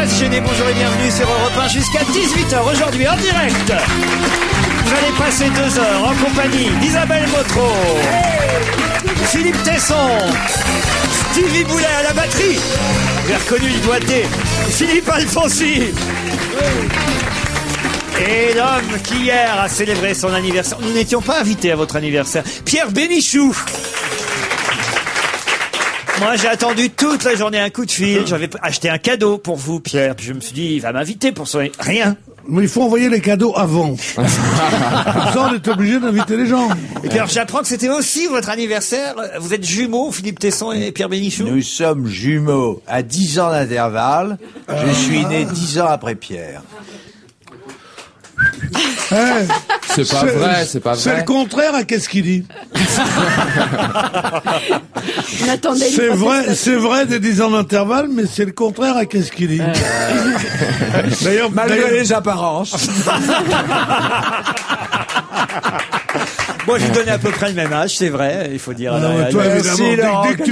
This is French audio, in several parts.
Passe Gêné, bonjour et bienvenue sur Europe 1 jusqu'à 18h aujourd'hui en direct. Vous allez passer 2 heures en compagnie d'Isabelle Motro, Philippe Tesson, Stevie Boulet à la batterie, vous avez reconnu le doigté, Philippe Alfonsi. Et l'homme qui hier a célébré son anniversaire. Nous n'étions pas invités à votre anniversaire. Pierre Bénichou. Moi, j'ai attendu toute la journée un coup de fil. J'avais acheté un cadeau pour vous, Pierre. Puis je me suis dit, il va m'inviter pour son... Rien. Mais il faut envoyer les cadeaux avant. Comme ça, on est obligé d'inviter les gens. Et puis alors, j'apprends que c'était aussi votre anniversaire. Vous êtes jumeaux, Philippe Tesson et Pierre Bénichou. Nous sommes jumeaux à 10 ans d'intervalle. Je suis né 10 ans après Pierre. C'est pas vrai, c'est pas vrai. C'est le contraire à qu'est-ce qu'il dit. C'est vrai des 10 ans d'intervalle, mais c'est le contraire à qu'est-ce qu'il dit. D'ailleurs, Malgré les apparences. Moi, je lui donnais à peu près le même âge, c'est vrai, il faut dire. Toi, évidemment, dès que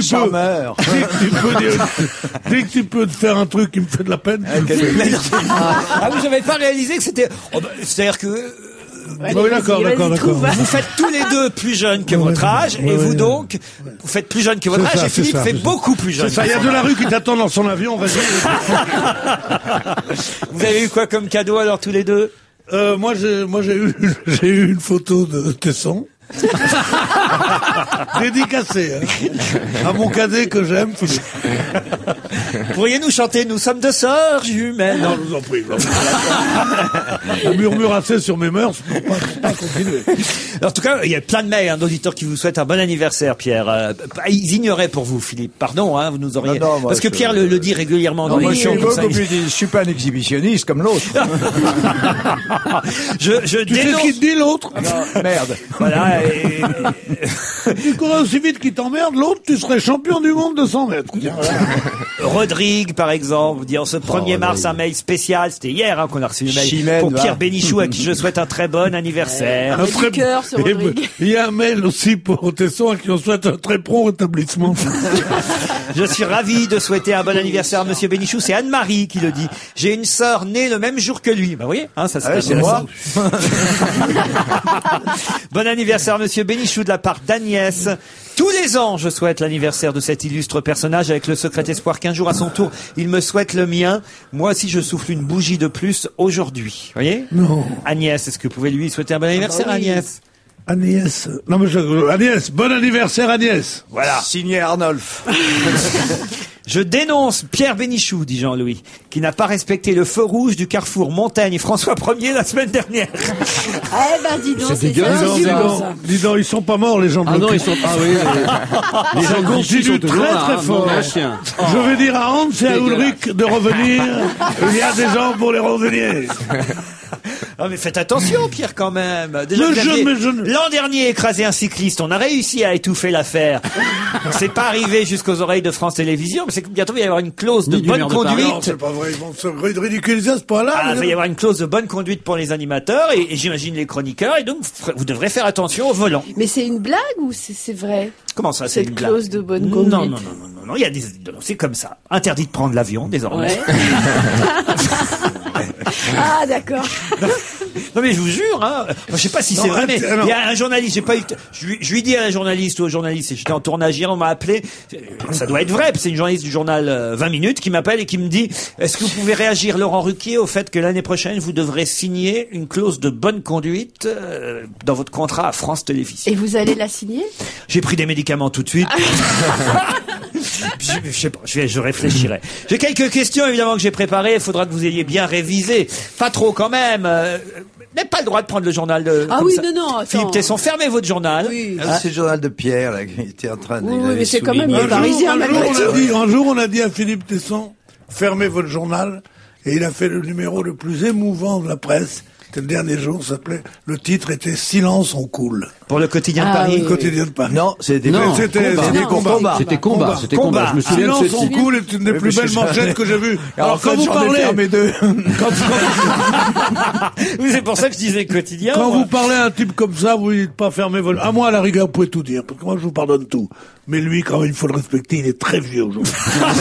tu peux te faire un truc qui me fait de la peine. Ah oui, j'avais pas réalisé que c'était... c'est-à-dire que... Oui, d'accord. Vous faites tous les deux plus jeunes que votre âge, et vous donc, vous faites plus jeune que votre âge, et Philippe fait beaucoup plus jeune. C'est ça, il y a de la rue qui t'attend dans son avion, vas-y. Vous avez eu quoi comme cadeau alors tous les deux? Moi j'ai eu une photo de Tesson. Dédicacée, à mon cadet que j'aime. Pourriez-nous chanter Nous sommes deux sœurs jumelles? Non, je vous en prie. On murmure assez sur mes mœurs pour pas continuer. En tout cas, il y a plein de mails d'auditeurs qui vous souhaitent un bon anniversaire, Pierre. Ils ignoraient pour vous, Philippe. Pardon, vous nous auriez... Non, parce que Pierre le dit régulièrement dans l'émission. Je suis pas un exhibitionniste comme l'autre. Je Tu sais ce qu'il te dit l'autre? Merde. Voilà. Tu courais aussi vite qu'il t'emmerde, l'autre, tu serais champion du monde de 100 mètres. Rodrigue, par exemple, vous dit en ce 1er mars, un mail spécial. C'était hier qu'on a reçu le mail pour Pierre Bénichou, à qui je souhaite un très bon anniversaire. Il y a un mail aussi pour Tesson, à qui on souhaite un très prompt rétablissement. Je suis ravi de souhaiter un bon anniversaire à Monsieur Bénichou. C'est Anne-Marie qui le dit. J'ai une sœur née le même jour que lui. Bah, vous voyez, ça se passe. C'est moi. Bon anniversaire, Monsieur Bénichou, de la part d'Agnès. Tous les ans, je souhaite l'anniversaire de cet illustre personnage avec le secret espoir qu'un jour, à son tour, il me souhaite le mien. Moi aussi, je souffle une bougie de plus aujourd'hui. Vous voyez? Non. Agnès, est-ce que vous pouvez lui souhaiter un bon anniversaire, Agnès? Agnès. Non, mais Agnès, bon anniversaire, Agnès. Voilà. Signé Arnolphe. Je dénonce Pierre Bénichou, dit Jean-Louis, qui n'a pas respecté le feu rouge du carrefour Montaigne-François 1er la semaine dernière. Dis donc, C'est dégueulasse. Dis donc, ils sont pas morts, les gens de Ah non, l'Occup. ils sont pas, oui. Les gens continuent très fort. Je vais dire à Hans et à Ulrich de revenir. Il y a des gens pour les revenir. Oh, mais faites attention, Pierre, quand même. Déjà, l'an dernier, écrasé un cycliste, on a réussi à étouffer l'affaire. C'est pas arrivé jusqu'aux oreilles de France Télévisions, mais c'est que bientôt il va y avoir une clause de bonne conduite. Non, c'est pas vrai, ils vont se ridiculiser à ce point-là. Il va y avoir une clause de bonne conduite pour les animateurs et j'imagine les chroniqueurs, et donc vous devrez faire attention au volant. Mais c'est une blague ou c'est vrai? Comment ça, c'est une blague? Clause de bonne conduite. Non, il y a c'est comme ça. Interdit de prendre l'avion, désormais. Ouais. Ah, d'accord. Non, mais je vous jure, je sais pas si c'est vrai, mais il y a un journaliste, je lui dis à la journaliste ou au journaliste, j'étais en tournage hier, on m'a appelé, ça doit être vrai, c'est une journaliste du journal 20 minutes qui m'appelle et qui me dit, est-ce que vous pouvez réagir, Laurent Ruquier, au fait que l'année prochaine, vous devrez signer une clause de bonne conduite dans votre contrat à France Télévisions. Et vous allez la signer? J'ai pris des médicaments tout de suite. Je sais pas, je réfléchirai. J'ai quelques questions, évidemment, que j'ai préparées. Il faudra que vous ayez bien révisé. Pas trop, quand même. Vous n'avez pas le droit de prendre le journal de... Ah oui, non, attends. Philippe Tesson, fermez votre journal. Oui. C'est le journal de Pierre, là, qui était en train de... Oui, mais c'est quand même les Parisiens, un jour, on a dit à Philippe Tesson, fermez votre journal. Et il a fait le numéro le plus émouvant de la presse. C'était le dernier jour, ça s'appelait. Le titre était Silence, on coule. Pour le quotidien de Ah Paris. oui. Le quotidien de Paris. Non, c'était C'était combat. C'était combat. C'était combat. Je me souviens de Silence, ce on titre. coule est une des plus belles manchettes que j'ai vues. Alors, fait, quand vous j'en ai parlez, fermé deux. Oui, c'est pour ça que je disais quotidien. quand moi. vous parlez à un type comme ça, vous dites pas fermer votre... À moi, à la rigueur, vous pouvez tout dire, parce que moi, je vous pardonne tout. Mais lui, quand même, il faut le respecter, il est très vieux aujourd'hui.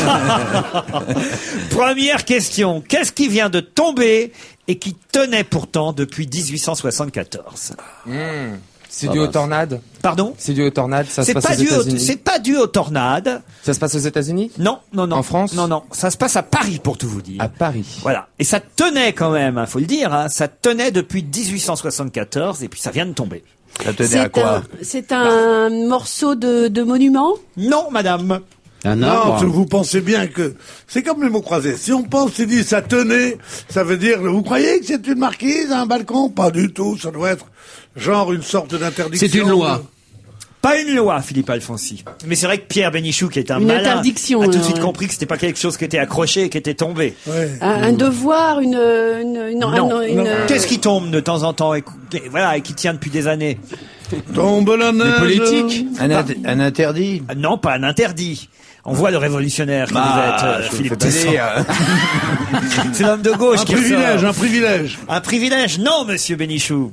Première question. Qu'est-ce qui vient de tomber et qui tenait pourtant depuis 1874? C'est dû aux tornades. Pardon? C'est dû aux tornades. Ça se C'est passe pas aux dû États-Unis. c'est pas dû aux tornades. Ça se passe aux États-Unis? Non, non, non. En France? Non, non. Ça se passe à Paris, pour tout vous dire. À Paris. Voilà. Et ça tenait quand même, faut le dire, hein. Ça tenait depuis 1874 et puis ça vient de tomber. Ça tenait à quoi? C'est un morceau de monument? Non, madame. Un Non, arbre. vous pensez bien que c'est comme les mots croisés. Si on pense, il dit ça tenait, ça veut dire, vous croyez que c'est une marquise, un balcon? Pas du tout, ça doit être genre une sorte d'interdiction. C'est une loi. Pas une loi, Philippe Alfonsi. Mais c'est vrai que Pierre Bénichou, qui est un Une malin, interdiction, a tout de alors, suite ouais. compris que c'était pas quelque chose qui était accroché et qui était tombé. Ouais. Un devoir, Non. une- Qu'est-ce qui tombe de temps en temps et voilà, et qui tient depuis des années? Tombe la neige. Politique. Un interdit? Ah, non, pas un interdit. On voit le révolutionnaire que vous êtes, je vous Philippe fais Tesson. plaisir. C'est l'homme de gauche Un qui privilège, ressort. un privilège. Un privilège? Non, monsieur Bénichou.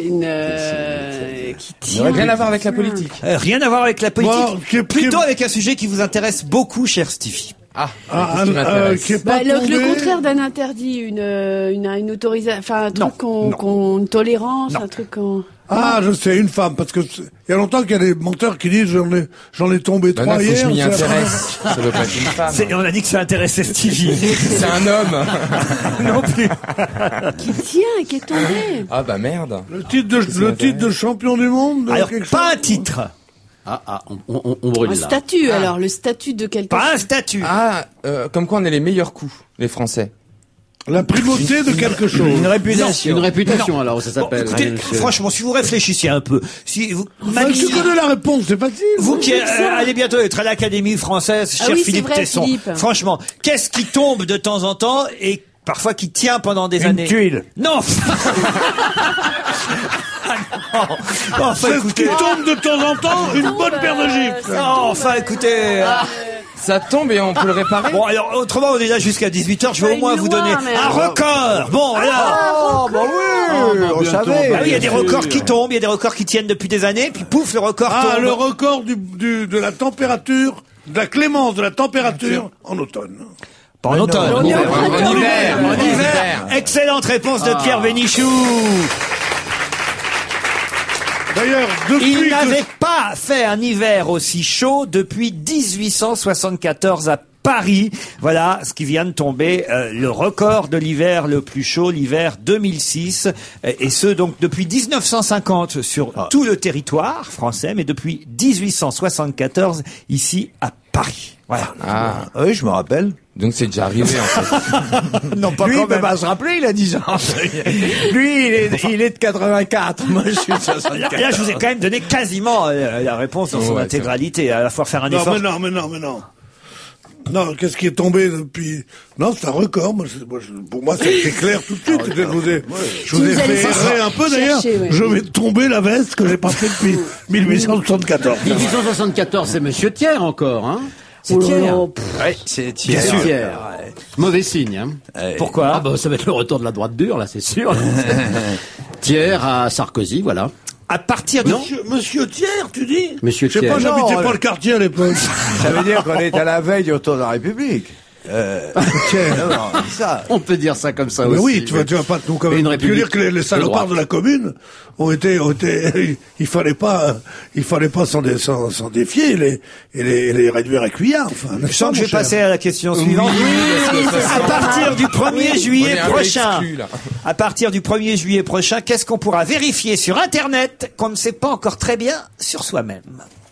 qui tient. Rien à voir avec la politique. Rien à voir avec la politique. Bon, Plutôt avec un sujet qui vous intéresse beaucoup, cher Stevie. Ah, Ah, qu'est-ce qui m'intéresse qui est Bah, pas le tombé. contraire d'un interdit, une autorisation, enfin un truc une tolérance, Non. un truc qu'on. Ah, je sais, une femme, parce que il y a longtemps qu'il y a des menteurs qui disent j'en ai tombé Bah trois non, faut que je hier. m'y c'est la intéresse. Ça doit pas être une femme. On a dit que ça intéressait Stevie. C'est un homme. Non plus. Qui tient et qui est tombé. Ah bah merde. Le titre de champion du monde. Alors, quelque pas un chose. titre, On brûle Un là. statut, alors, le statut de quelqu'un. pas un statut. Ah, comme quoi on est les meilleurs coups, les Français. La primauté de quelque chose. Une réputation. Une réputation, alors, ça Bon, s'appelle. écoutez, monsieur. franchement, si vous réfléchissez un peu, si vous, Enfin, tu connais la réponse, c'est facile. vous qui allez bientôt être à l'Académie française, cher Ah oui, c'est Philippe vrai, Tesson, Philippe. franchement, qu'est-ce qui tombe de temps en temps et parfois qui tient pendant des années? tuile. Non. Ah non. Enfin, C'est ce qui écoutez. tombe de temps en temps, une bonne paire de gifles. Non, enfin, écoutez. Ça tombe et on peut le réparer. Bon, alors, autrement, on est là jusqu'à 18h. Je vais Pas au moins une vous loi, donner mais un record. Bon, alors. Oh, bah oui, on bientôt, savait. Ah oui, il y a des records qui tombent, il y a des records qui tiennent depuis des années, puis pouf, le record Ah, tombe. le record de la température, de la clémence de la température en automne. Pas en automne. On est au En printemps. hiver. En hiver. Excellente réponse de Pierre Bénichou. D'ailleurs, depuis Il que... n'avait pas fait un hiver aussi chaud depuis 1874 à Paris. Voilà ce qui vient de tomber, le record de l'hiver le plus chaud, l'hiver 2006. Et ce, donc, depuis 1950 sur tout le territoire français, mais depuis 1874 ici à Paris. Voilà. Ah, Oui, je me rappelle. donc c'est déjà arrivé en fait. Non, pas Lui, quand il peut même. pas se rappeler, il a 10 ans. Lui, il est de 84. Moi, je suis de Là, 64. là, je vous ai quand même donné quasiment la réponse dans son Ouais, intégralité. À la fois faire un Non, effort. mais non. Non, qu'est-ce qui est tombé depuis... Non, c'est un record. Pour moi, c'est clair tout de suite. Je vous ai Tu nous as fait laissé errer un peu, d'ailleurs. chercher, ouais. Je vais tomber la veste que j'ai pas fait depuis 1874. 1874, c'est Monsieur Thiers encore, hein. C'est Oh là Thiers. là, Ouais, c'est Bien sûr. Thiers. Mauvais signe, hein. Pourquoi? Ah bah ça va être le retour de la droite dure, là, c'est sûr. Thiers à Sarkozy, voilà. À partir de... Monsieur Thiers, tu dis? Monsieur Je sais Thiers. pas, j'habitais Non, pas le quartier à l'époque. Ça veut dire qu'on est à la veille du retour de la République. Non, c'est ça. On peut dire ça comme ça Mais aussi. oui, tu vas pas nous quand Mais même. une Tu veux république dire que les de salopards droite. de la commune ont été, il fallait pas s'en défier et les réduire à cuillard. Enfin, Je sens que je vais passer à la question suivante. À partir du 1er juillet On est un peu prochain, exclus, là. à partir du 1er juillet prochain, qu'est-ce qu'on pourra vérifier sur Internet qu'on ne sait pas encore très bien sur soi-même?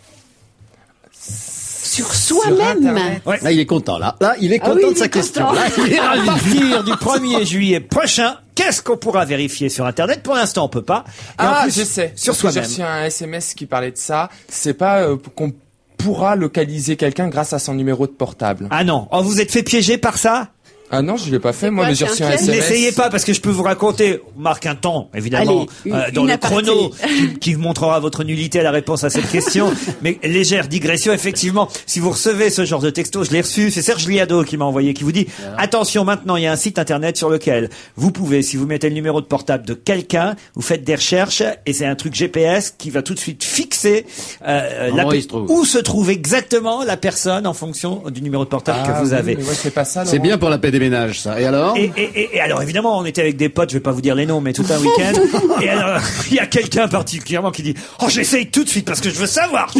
sur soi-même. Internet. Ouais. Là, il est content, là. Là, il est Ah content oui, il de sa est question. content. Là, il est À ravi. partir du 1er juillet prochain, qu'est-ce qu'on pourra vérifier sur Internet? Pour l'instant, on peut pas. Et en Ah, plus, je sais. Sur Parce que soi-même. J'ai reçu un SMS qui parlait de ça. C'est pas qu'on pourra localiser quelqu'un grâce à son numéro de portable. Ah non. Oh, vous êtes fait piéger par ça? Ah non, je l'ai pas fait. Moi, mais j'ai reçu un SMS. N'essayez pas parce que je peux vous raconter. On marque un temps, évidemment, dans le chrono qui vous montrera votre nullité à la réponse à cette question. Mais légère digression, effectivement. Si vous recevez ce genre de texto, je l'ai reçu. C'est Serge Liado qui m'a envoyé, qui vous dit attention, maintenant il y a un site internet sur lequel vous pouvez, si vous mettez le numéro de portable de quelqu'un, vous faites des recherches et c'est un truc GPS qui va tout de suite fixer où se trouve exactement la personne en fonction du numéro de portable que vous avez. Mais ouais, c'est pas ça. C'est bien pour la paix des ménages, ça. Et alors? Et alors, évidemment, on était avec des potes, je vais pas vous dire les noms, mais tout un week-end. Et alors, il y a quelqu'un particulièrement qui dit, oh, j'essaye tout de suite parce que je veux savoir.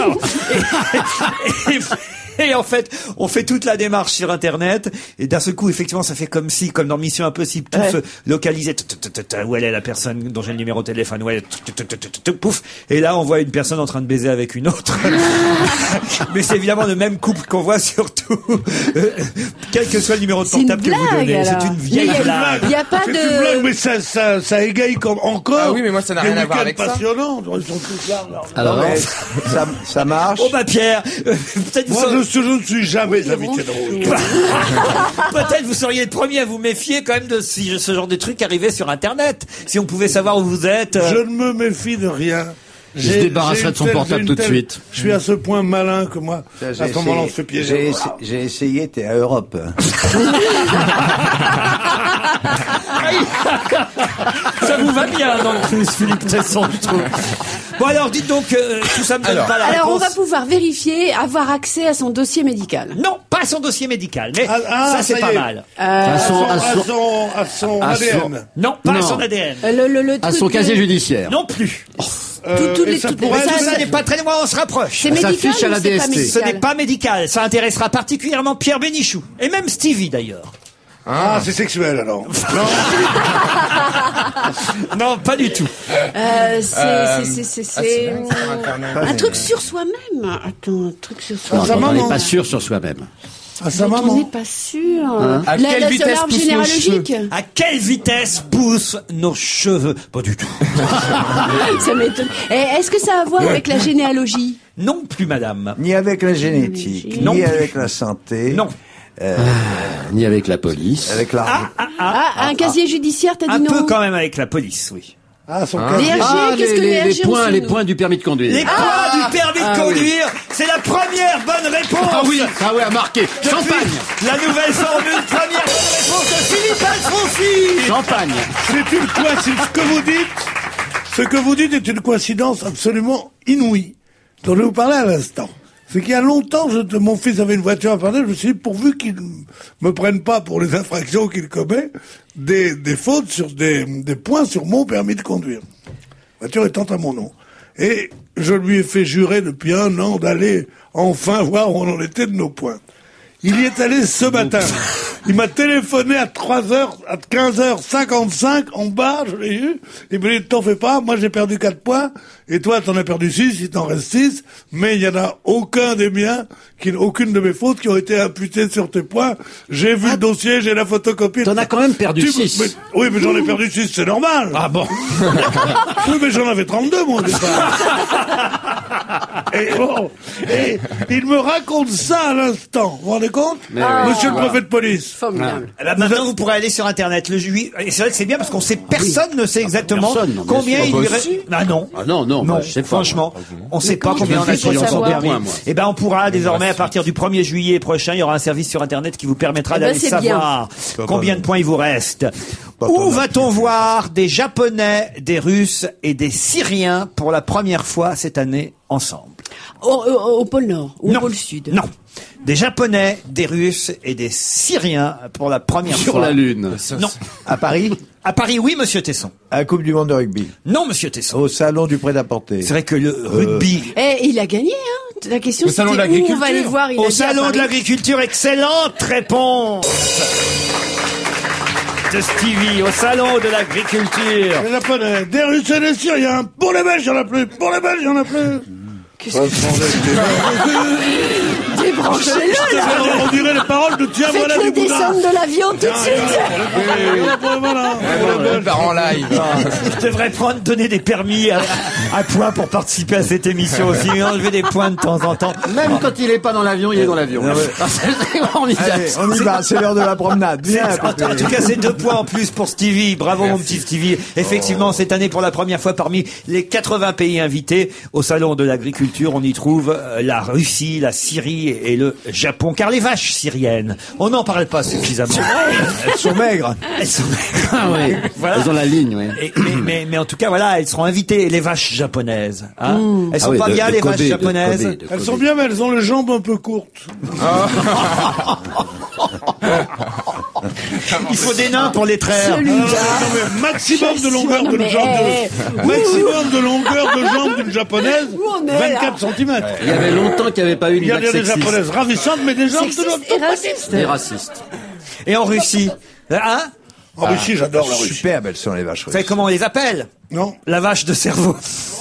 Et en fait, on fait toute la démarche sur Internet, et d'un seul coup, effectivement, ça fait comme dans Mission Impossible, tout se localisait, où elle est la personne dont j'ai le numéro de téléphone, où elle est, pouf, et là, on voit une personne en train de baiser avec une autre. Mais c'est évidemment le même couple qu'on voit surtout, quel que soit le numéro de portable que vous donnez. Alors. C'est une vieille blague. Il y a pas C'est une blague, mais ça égaye comme encore. Ah oui, mais moi, ça n'a rien à voir avec ça. Passionnant. Ils sont tous là. Alors, ça marche. Oh bah Pierre, peut-être je ne suis jamais invité de Rouge. Peut-être vous seriez le premier à vous méfier quand même de si ce genre de truc arrivait sur Internet. Si on pouvait savoir où vous êtes. Je ne me méfie de rien. Je se débarrasserai de son portable tout de suite. Je suis à ce point malin que moi, à ce moment-là, on se fait piéger. J'ai essayé, t'es à Europe. Ça vous va bien, non, Philippe Tesson, je trouve. Bon alors, dites donc, tout ça me donne pas la réponse. Alors, on va pouvoir vérifier, avoir accès à son dossier médical. Non, pas à son dossier médical, mais ça c'est pas mal. À son ADN. Non, pas à son ADN. Le À truc son casier judiciaire. Non plus. Ça n'est pas très loin, on se rapproche. C'est médical s'affiche à la ou c'est pas DST. Ce médical? n'est pas médical. Ça intéressera particulièrement Pierre Bénichou. Et même Stevie, d'ailleurs. Ah, c'est sexuel, alors. Non, pas du tout. C'est un truc sur soi-même. Attends, un truc sur Non, soi-même. on n'est pas sûr sur soi-même. À sa On maman. n'est pas sûr. À quelle vitesse l'arbre poussent nos généalogique. À quelle vitesse poussent nos cheveux? Pas du tout. Ça m'étonne. Est-ce que ça a à voir avec la généalogie? Non plus, madame. Ni avec la génétique, Non ni plus. avec la santé. Non. Ni avec la police. Avec la... Un casier judiciaire, t'as dit Un non? peu quand même avec la police, oui. Ah, son Les casier. RG, qu'est-ce que les RG ont les sous points du permis de conduire. Les points du permis de conduire, c'est la première bonne réponse. Ah oui, à marquer. Depuis Champagne. La nouvelle formule, première bonne réponse de Philippe Alfonsi. Champagne. C'est une coïncidence. Ce que vous dites est une coïncidence absolument inouïe, dont je vais vous parler à l'instant. C'est qu'il y a longtemps, mon fils avait une voiture à parler, je me suis dit, pourvu qu'il me prenne pas pour les infractions qu'il commet, des fautes sur des points sur mon permis de conduire. La voiture étant à mon nom. Et je lui ai fait jurer depuis 1 an d'aller enfin voir où on en était de nos points. Il y est allé ce matin. Il m'a téléphoné à 15h55 en bas, je l'ai eu. Il me dit, t'en fais pas, moi j'ai perdu 4 points, et toi t'en as perdu 6, il t'en reste 6, mais il y en a aucun des miens, aucune de mes fautes qui ont été imputées sur tes points. J'ai vu le dossier, j'ai la photocopie. T'en as quand même perdu 6. Oui, mais j'en ai perdu 6, c'est normal. Ah bon? Oui, mais j'en avais 32, moi, au départ. Et il me raconte ça à l'instant. Vous vous rendez compte? Monsieur le préfet de police. Formidable. Eh ben, maintenant, vous pourrez aller sur Internet. Et c'est vrai que c'est bien parce qu'on sait, personne ne sait exactement Personne, non, combien bien sûr. il lui Ah, bah, reste. si. Ah non. Ah non, moi, je sais pas. Franchement, on sait pas comment combien on a je fais sur pour son savoir permis. moi. Eh ben, on pourra désormais, à partir du 1er juillet prochain, il y aura un service sur Internet qui vous permettra Eh ben, d'aller c'est savoir combien de points il vous reste. Où va-t-on voir des Japonais, des Russes et des Syriens pour la première fois cette année ensemble? Au pôle Nord ou au Non. pôle Sud? Non. Des Japonais, des Russes et des Syriens pour la première Sur fois. la Lune. Non. À Paris, À Paris, oui, monsieur Tesson. à la Coupe du Monde de rugby. Non, monsieur Tesson. Au salon du prêt-à-porter. C'est vrai que le rugby... Il a gagné, hein. La question, Au salon de c'était où on va l'agriculture. aller voir. Il a Au dit à salon de Paris. l'agriculture, excellente réponse de Stevie, au salon de l'agriculture. Les Japonais, des Russes et des Syriens. Pour les Belges, il n'y en a plus. Pour les Belges, il n'y en a plus. Qu'est-ce que Débranchez-le, là. On dirait les paroles de tiens, voilà Faites-le du boudin. descendre de l'avion tout de suite. Voilà. Le part en live. Je devrais donner des permis à points pour participer à cette émission aussi, enlever des points de temps en temps. Même quand il est pas dans l'avion, il est dans l'avion. On y va. Allez, on y va, c'est l'heure de la promenade. Viens, En tout cas, c'est 2 points en plus pour Stevie. Bravo, mon petit Stevie. Effectivement, cette année, pour la première fois, parmi les 80 pays invités au Salon de l'Agriculture, on y trouve la Russie, la Syrie et le Japon. Car les vaches syriennes, on n'en parle pas suffisamment. elles sont maigres. Elles sont maigres. Ah oui. Voilà. Ils ont la ligne, oui. Mais en tout cas, voilà, elles seront invitées. Et les vaches japonaises, hein. Elles sont Ah oui, pas bien, les vaches Kobe, japonaises. de Kobe. Elles sont bien, mais elles ont les jambes un peu courtes. Il faut des nains pour les traire. Maximum de longueur de jambe maximum de longueur de jambe d'une japonaise, Où on est, 24 cm. Il y avait longtemps qu'il n'y avait pas eu Il une y a blague des sexiste japonaises ravissantes, mais des jambes de Sexiste l'autre. et raciste. et raciste. Et en Russie, hein? En Russie, j'adore la Russie. Superbes, elles sont les vaches Vous russes. savez comment on les appelle? Non. La vache de cerveau.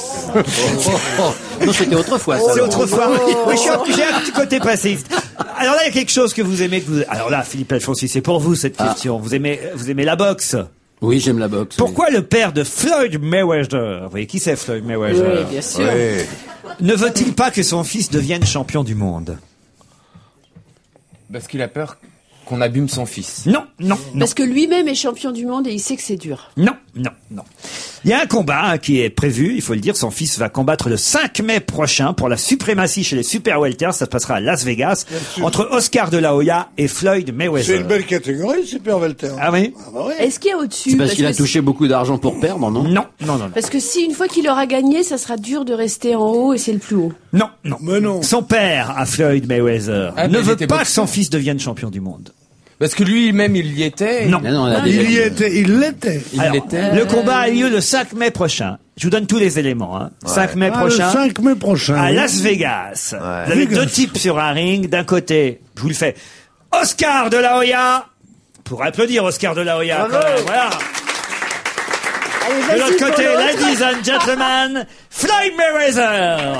Non, c'était autrefois, ça. C'est autrefois. Oui, j'ai un petit côté passiste. Alors là, il y a quelque chose que vous aimez. Alors là, Philippe Alfonsi, c'est pour vous cette question. Vous aimez la boxe. Oui, j'aime la boxe. Pourquoi le père de Floyd Mayweather, vous voyez qui c'est Floyd Mayweather, Oui, bien sûr. Oui. ne veut-il pas que son fils devienne champion du monde? Parce qu'il a peur qu'on abîme son fils. Non, non, non. Parce que lui-même est champion du monde et il sait que c'est dur. Non, non, non. Il y a un combat qui est prévu, il faut le dire, son fils va combattre le 5 mai prochain pour la suprématie chez les super welters, ça se passera à Las Vegas, entre Oscar de la Hoya et Floyd Mayweather. C'est une belle catégorie, super welter. Ah oui? Ah bah oui. Est-ce qu'il y a au-dessus? C'est parce qu'il a que touché beaucoup d'argent pour perdre, non? Non, non, non, Parce que si une fois qu'il aura gagné, ça sera dur de rester en haut et c'est le plus haut. non, non. Mais non. Son père, à Floyd Mayweather, Ah, ne mais il veut était pas que boxeur. son fils devienne champion du monde. Parce que lui-même, il y était. Non. Ah non, on a déjà Il y dit. était, il l'était. Il Alors, l'était. le combat a lieu le 5 mai prochain. Je vous donne tous les éléments. Hein. 5 mai Ah, prochain. le 5 mai prochain. À oui. Las Vegas. Vous avez Vegas. 2 types sur un ring. D'un côté, je vous le fais, Oscar de la Hoya. Pour applaudir Oscar de la Hoya. Quand même, voilà. Allez, De vas-y l'autre pour côté, l'autre. ladies and gentlemen, Floyd Mayweather.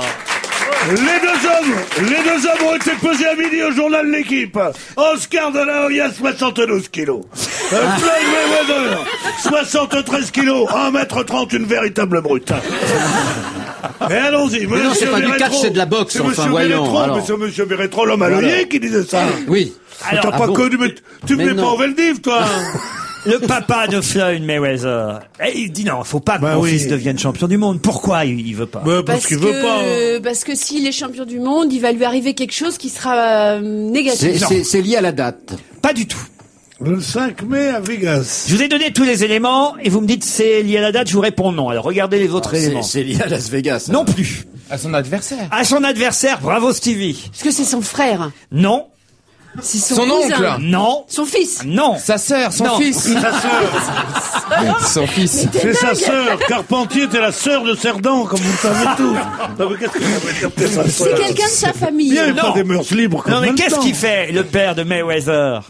Les deux hommes ont été pesés à midi au journal L'Équipe. Oscar de la Hoya, 72 kilos. Floyd Mayweather, 73 kilos, 1m30, une véritable brute. Et allons-y, Mais non, c'est pas du Bérétro. catch, c'est de la boxe, C'est enfin, monsieur voyons, Bérétro, alors. mais c'est monsieur Bérétro, l'homme à l'œillet, qui disait ça. Oui. Alors, T'as pas bon connu, mais tu Mais venais pas non. au Veldiv, toi. Le papa de Floyd Mayweather. Et il dit non, faut pas que Bah mon oui. fils devienne champion du monde. Pourquoi il veut pas? Bah, parce qu'il veut pas. Parce que s'il est champion du monde, il va lui arriver quelque chose qui sera négatif. C'est lié à la date. Pas du tout. Le 5 mai à Vegas. Je vous ai donné tous les éléments et vous me dites c'est lié à la date, je vous réponds non. Alors regardez les autres éléments. C'est lié à Las Vegas. Non plus. À son adversaire. À son adversaire, bravo Stevie. Parce que c'est son frère. Non, C'est Son cousin. oncle. non, Son fils. non. Sa sœur, son Non. fils. Sa sœur. Son fils. C'est sa sœur. Carpentier était la sœur de Cerdan, comme vous le savez tous. Non, mais qu'est-ce que ça veut dire, t'es sa C'est sœur? quelqu'un de sa famille. Il n'y avait Non. pas des mœurs libres comme Non mais qu'est-ce maintenant. qu'il fait le père de Mayweather?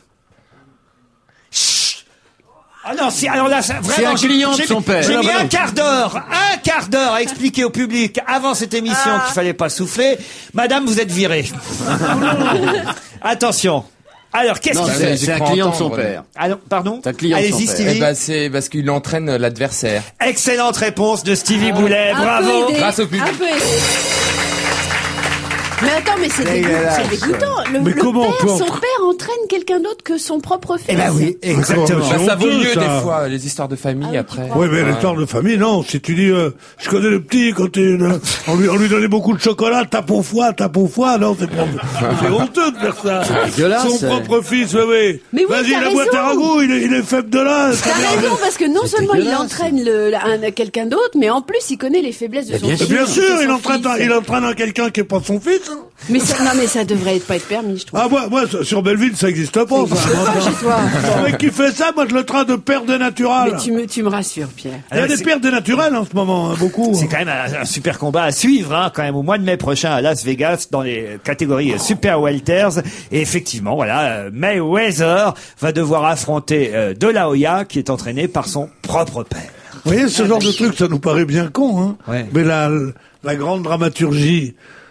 Chut. Ah non, si, alors là, vraiment, un client de son père. J'ai mis Ah, un quart d'heure à expliquer au public avant cette émission qu'il fallait pas souffler. Madame, vous êtes virée. Attention. Alors, qu'est-ce Non, qu'il c'est fait? c'est un cru client de son entendre. père. Alors, pardon? C'est un client de son Allez-y, père. Stevie. Eh ben, c'est parce qu'il entraîne l'adversaire. Excellente réponse de Stevie Boulet. Un Bravo. peu aidé, Grâce au public. un peu aidé. Mais attends, mais c'est Dégueulasse. dégoûtant. Mais comment on peut Son entra- père entraîne quelqu'un d'autre que son propre fils. Eh ben oui, exactement. C'est Bah, ça vaut honteux, mieux ça. des fois, les histoires de famille après. Oui, mais l'histoire de famille, non. Si tu dis, je connais le petit, quand on lui donnait beaucoup de chocolat, tape au foie, non, c'est honteux de faire ça. dégueulasse, Son c'est- propre fils, oui. Mais oui, Vas-y, t'as la boîte à raison. ragoût, il est faible de là. T'as raison, parce que non seulement il dégueulasse. entraîne quelqu'un d'autre, mais en plus il connaît les faiblesses de son bien fils. Bien sûr, C'est il son entraîne fils. un quelqu'un qui est pas son fils. Hein. Mais ça, non, mais ça devrait pas être permis, je trouve. Ah, moi, sur Belleville, ça existe pas, ça. Chez toi. Le mec qui fait ça, moi, je le traite de père dénatural. Mais tu me rassures, Pierre. Il y a des pères dénaturels en ce moment, hein, beaucoup. C'est quand même un super combat à suivre, hein, quand même, au mois de mai prochain à Las Vegas, dans les catégories Super Welters. Et effectivement, voilà, Mayweather va devoir affronter De La Hoya, qui est entraîné par son propre père. Vous voyez, ce genre de truc, ça nous paraît bien con, hein. Ouais. Mais la grande dramaturgie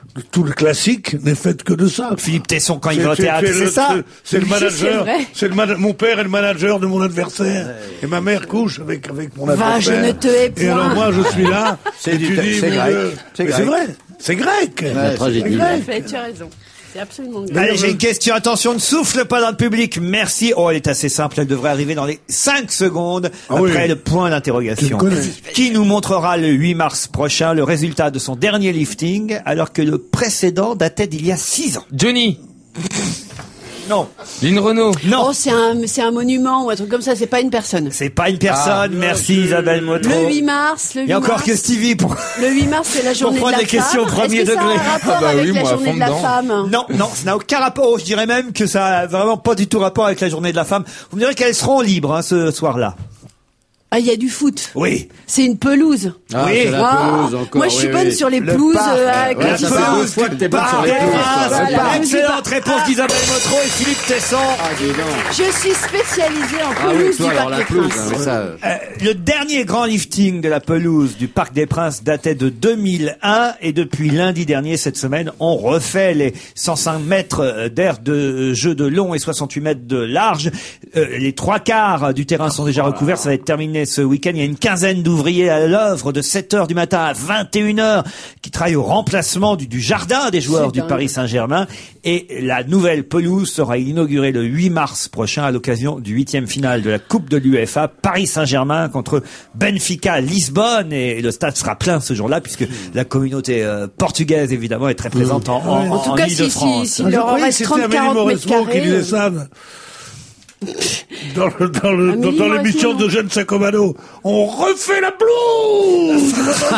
tout le classique n'est fait que de ça. Philippe Tesson, quand il va au théâtre, c'est ça. C'est le manager. C'est vrai. Mon père est le manager de mon adversaire. Et ma mère couche avec mon adversaire. Va, je ne te hais point. Et alors moi, je suis là. C'est et tu dis, c'est grec. C'est vrai. C'est grec. La tragédie. Tout à fait, tu as raison. C'est absolument grave. Allez, j'ai une question. Attention, ne souffle pas dans le public. Merci. Oh, elle est assez simple. Elle devrait arriver dans les 5 secondes après le point d'interrogation. Qui nous montrera le 8 mars prochain le résultat de son dernier lifting alors que le précédent datait d'il y a 6 ans? Johnny. Non. Lynn Renaud. Non. Oh, c'est un monument ou un truc comme ça, c'est pas une personne. C'est pas une personne. Merci Isabelle Motro. Le 8 mars, le 8 Il y a encore mars. que Stevie pour... Le 8 mars, c'est la journée de prendre la les questions femme. au premier Est-ce que degré. ça a un rapport Ah bah avec oui, la moi, à journée fond de la dedans. femme? Non, ça n'a aucun rapport. Oh, je dirais même que ça a vraiment pas du tout rapport avec la journée de la femme. Vous me direz qu'elles seront libres ce soir-là. Ah, il y a du foot. Oui. C'est une pelouse. Ah, Oui. c'est la pelouse encore. Moi, je suis oui, bonne oui. sur les Le pelouses. parc. Avec Ouais, les ça fait histoires. deux fois que t'es bonne sur Parc les des pelouses. Princes. Voilà. Excellente réponse d'Isabelle Motro et Philippe Tesson. Ah, dis donc. Je suis spécialisée en Ah oui, pelouse toi, du alors Parc la des pelouse, Princes. hein, mais ça... Le dernier grand lifting de la pelouse du Parc des Princes datait de 2001 et depuis lundi dernier, cette semaine, on refait les 105 mètres d'air de jeu de long et 68 mètres de large. Les 3/4 du terrain sont déjà recouverts. Ça va être terminé ce week-end. Il y a une quinzaine d'ouvriers à l'œuvre de 7h du matin à 21h qui travaillent au remplacement du jardin des joueurs C'est du dingue. Paris Saint-Germain. Et la nouvelle pelouse sera inaugurée le 8 mars prochain à l'occasion du 8e finale de la Coupe de l'UEFA. Paris Saint-Germain contre Benfica Lisbonne. Et le stade sera plein ce jour-là puisque la communauté portugaise, évidemment, est très présente En tout cas, si Île-de-France. il leur en croyais que reste c'était 30-40 Amélie mètres Mauresmo qui carrés. disait ça. Dans l'émission Mauresmo. de Jeanne Sacomano, on refait la pelouse.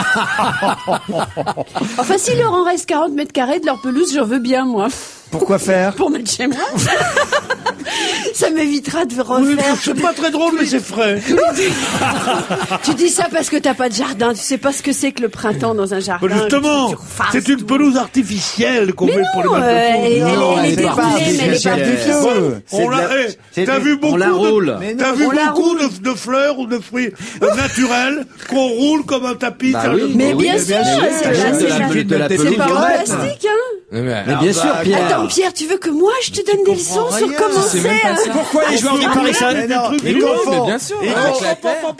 Enfin, s'il leur en reste 40 mètres carrés de leur pelouse, j'en veux bien, moi. Pourquoi faire? Pour mettre chez moi. Ça m'évitera de Oui, refaire. c'est pas très drôle, mais c'est frais. Tu dis ça parce que t'as pas de jardin. Tu sais pas ce que c'est que le printemps dans un jardin. Justement, Tu refarces c'est une tout. pelouse artificielle qu'on Mais met pour les non, matchs de foot. elle Non, est c'est pas déroulée, mais elle est pas artificielle. artificielle. On l'a, t'as vu beaucoup on la roule. Mais t'as non, vu on la beaucoup de fleurs ou de fruits naturels qu'on roule comme un tapis. Bah sérieusement. oui, Mais bien oui, sûr, bien sûr, c'est t'achètes pas- de la c'est de la pas- C'est pelouse pas en verte. plastique, hein. Mais bien sûr, Pierre. Attends, Pierre, tu veux que moi je te donne des leçons sur rien. comment C'est même c'est pas ça. Pourquoi les joueurs du Paris Saint-Germain Mais non, trucs il lourds, confond. mais bien sûr, Il avec confond. la terre.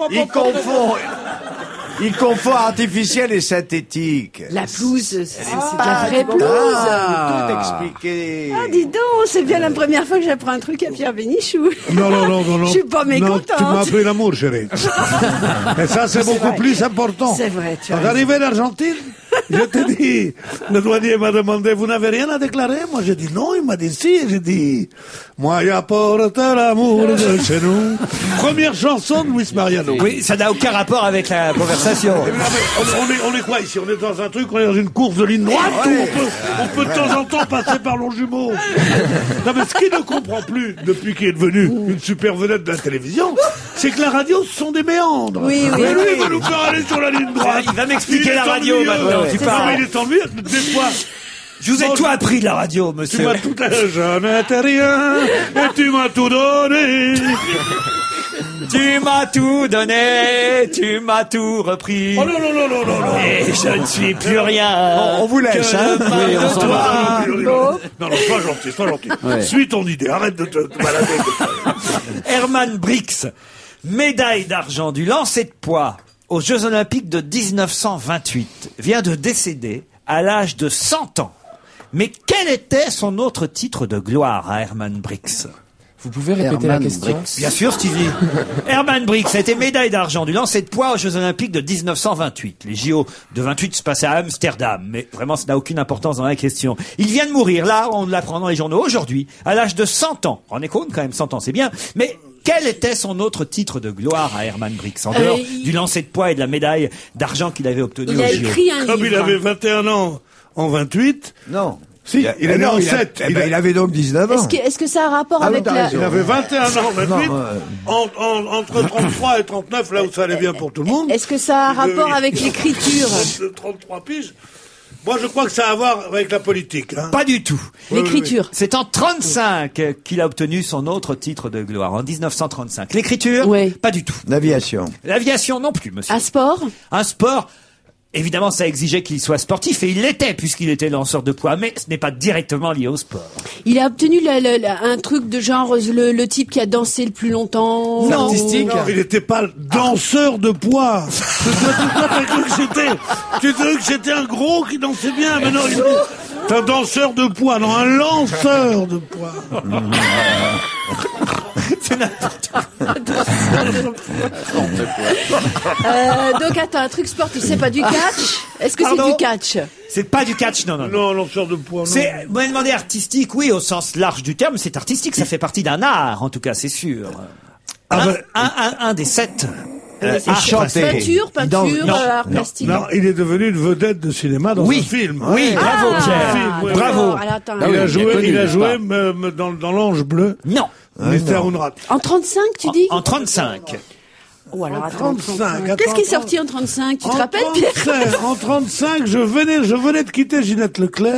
Il confond artificiel et synthétique. La pelouse, c'est de la vraie pelouse. Ah, tout expliqué. Ah, dis donc, c'est bien la première fois que j'apprends un truc à Pierre Bénichou. Non. Je suis pas mécontente. Non, tu m'as appris l'amour, chérie. Et ça, c'est beaucoup vrai. plus important. C'est vrai, tu as Quand j'arrivais d'Argentine, je te dis, le douanier m'a demandé, vous n'avez rien à déclarer? Moi, j'ai dit non, il m'a dit si, j'ai dit, moi, j'apporte l'amour de chez nous. Première chanson de Luis Mariano. Oui, ça n'a aucun rapport avec la conversation. On est quoi ici? On est dans un truc, on est dans une course de ligne droite où on peut de temps en temps passer par Longjumeau. Non, mais ce qu'il ne comprend plus depuis qu'il est devenu une super vedette de la télévision, c'est que la radio, ce sont des méandres. Oui, oui, Mais lui, oui. il va nous faire aller sur la ligne droite. Il va m'expliquer Il est la radio ennuyeux. maintenant, tu Non, parles. mais il est ennuyeux. Des fois, Je vous ai tout appris de la radio, tu monsieur. m'as tout je n'étais rien, et tu m'as tout donné. Tu m'as tout donné, tu m'as tout repris. Oh non. Et je ne suis plus rien. On vous laisse, que hein. le mal Oui, on de s'en toi. Non, sois gentil. Ouais. Suis ton idée, arrête de te balader. Herman Brix, médaille d'argent du lancer de poids aux Jeux Olympiques de 1928, vient de décéder à l'âge de 100 ans. Mais quel était son autre titre de gloire à Herman Brix? Vous pouvez répéter la Herman question? Brix. Bien sûr, Stevie. Herman Brix a été médaille d'argent du lancer de poids aux Jeux Olympiques de 1928. Les JO de 28 se passaient à Amsterdam, mais vraiment, ça n'a aucune importance dans la question. Il vient de mourir, là, on l'apprend dans les journaux aujourd'hui, à l'âge de 100 ans. On est compte quand même, 100 ans, c'est bien. Mais quel était son autre titre de gloire à Herman Brix, en dehors du lancer de poids et de la médaille d'argent qu'il avait obtenue Il aux a JO? écrit un Comme il livre. avait 21 ans en 28, Non. si, il est né en 7. Il avait donc 19 ans. Est-ce que ça a un rapport Ah oui, avec t'as la... raison. Il avait 21 ans en 28, Non, entre 33 et 39, là où ça allait bien pour tout le monde. Est-ce que ça a un rapport avec l'écriture? 33 piges. Moi, je crois que ça a à voir avec la politique. Hein. Pas du tout. L'écriture. C'est en 35 qu'il a obtenu son autre titre de gloire, en 1935. L'écriture, Oui. pas du tout. L'aviation. L'aviation non plus, monsieur. Un sport? Un sport, évidemment, ça exigeait qu'il soit sportif, et il l'était, puisqu'il était lanceur de poids, mais ce n'est pas directement lié au sport. Il a obtenu un truc de genre le type qui a dansé le plus longtemps. Non, artistique. non, il n'était pas danseur de poids. Tu cru que j'étais un gros qui dansait bien, mais non, c'est un danseur de poids, non, un lanceur de poids. C'est n'importe quoi. Donc attends, un truc sportif, c'est pas du catch? Est-ce que c'est Pardon du catch? C'est pas du catch, non. Non, lanceur de poids, non. C'est, vous m'avez demandé artistique, oui, au sens large du terme, c'est artistique, ça fait partie d'un art, en tout cas, c'est sûr. Un des 7. Peinture, Non, art plastique. Non, il est devenu une vedette de cinéma dans un film. Oui, bravo Pierre. oui, Bravo. Alors, attends, Il a connu, joué dans l'Ange Bleu. Non. Mystère Unrat. en 35, tu dis? En 35. Oh, alors, attends, 35. Qu'est-ce qui est sorti en 35? Tu te rappelles, Pierre? En 35, je venais de quitter Ginette Leclerc.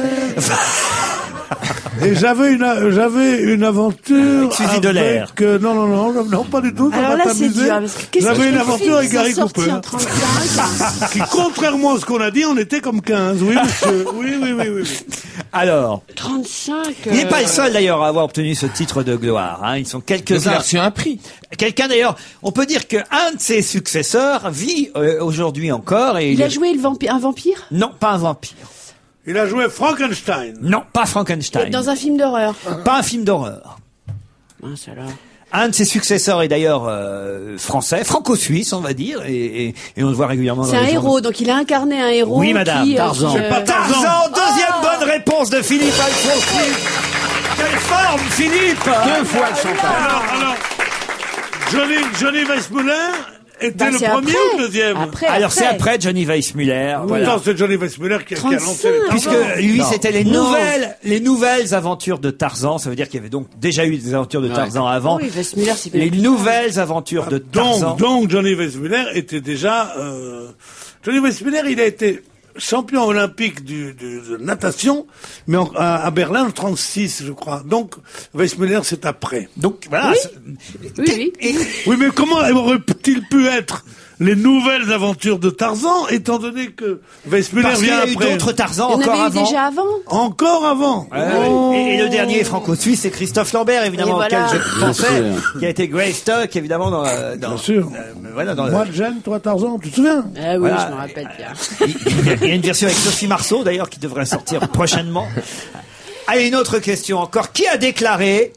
Et j'avais une aventure Suzy Delair. avec... Non, pas du tout. ça Alors va là, c'est t'amuser. dur. Parce que qu'est-ce J'avais que une les aventure films avec qui sont Gary sortis Cooper. en 35? Qui, contrairement à ce qu'on a dit, on était comme 15. Oui, monsieur. Oui. Alors, 35. il n'est pas le seul d'ailleurs à avoir obtenu ce titre de gloire. Hein. Ils sont Donc il a quelques-uns. reçu un prix. Quelqu'un d'ailleurs, on peut dire qu'un de ses successeurs vit aujourd'hui encore. Et Il a joué un vampire? Non, pas un vampire. Il a joué Frankenstein. Non, pas Frankenstein. Dans un film d'horreur. Pas un film d'horreur. Mince alors. Un de ses successeurs est d'ailleurs français, franco-suisse, on va dire, et on le voit régulièrement dans C'est les un journaux. héros, donc il a incarné un héros. Oui, madame. Qui, Tarzan. qui, C'est pas Tarzan, deuxième bonne réponse de Philippe Alfonsi. Quelle forme, Philippe! 2 fois le chantage. Alors, Johnny Weissmuller était le c'est premier après. ou le deuxième? Alors c'est après Johnny Weissmuller. Voilà. Non, c'est Johnny Weissmuller qui a 35. lancé le Puisque Tarzan. lui, c'était les nouvelles aventures de Tarzan. Ça veut dire qu'il y avait donc déjà eu des aventures de Tarzan avant. Oui, Weissmuller, c'est bien Les plus nouvelles aventures de Tarzan. Donc Johnny Weissmuller était déjà... Johnny Weissmuller, il a été champion olympique de natation, mais à Berlin en 36, je crois. Donc Weissmuller, c'est après. Donc voilà. Oui. Oui, mais comment aurait-il pu être les nouvelles aventures de Tarzan, étant donné que Weissmuller Parce qu'il y vient a eu après? d'autres Tarzan Il y en encore avait eu avant. déjà avant. Encore avant. Et le dernier franco-suisse, c'est Christophe Lambert, évidemment, Et voilà. auquel je pensais, qui a été Greystock, évidemment, dans Bien sûr. voilà, dans Moi, Jeanne, toi, Tarzan, tu te souviens? Ah oui, Voilà. je me rappelle bien. Il y a une version avec Sophie Marceau, d'ailleurs, qui devrait sortir prochainement. Allez, une autre question encore. Qui a déclaré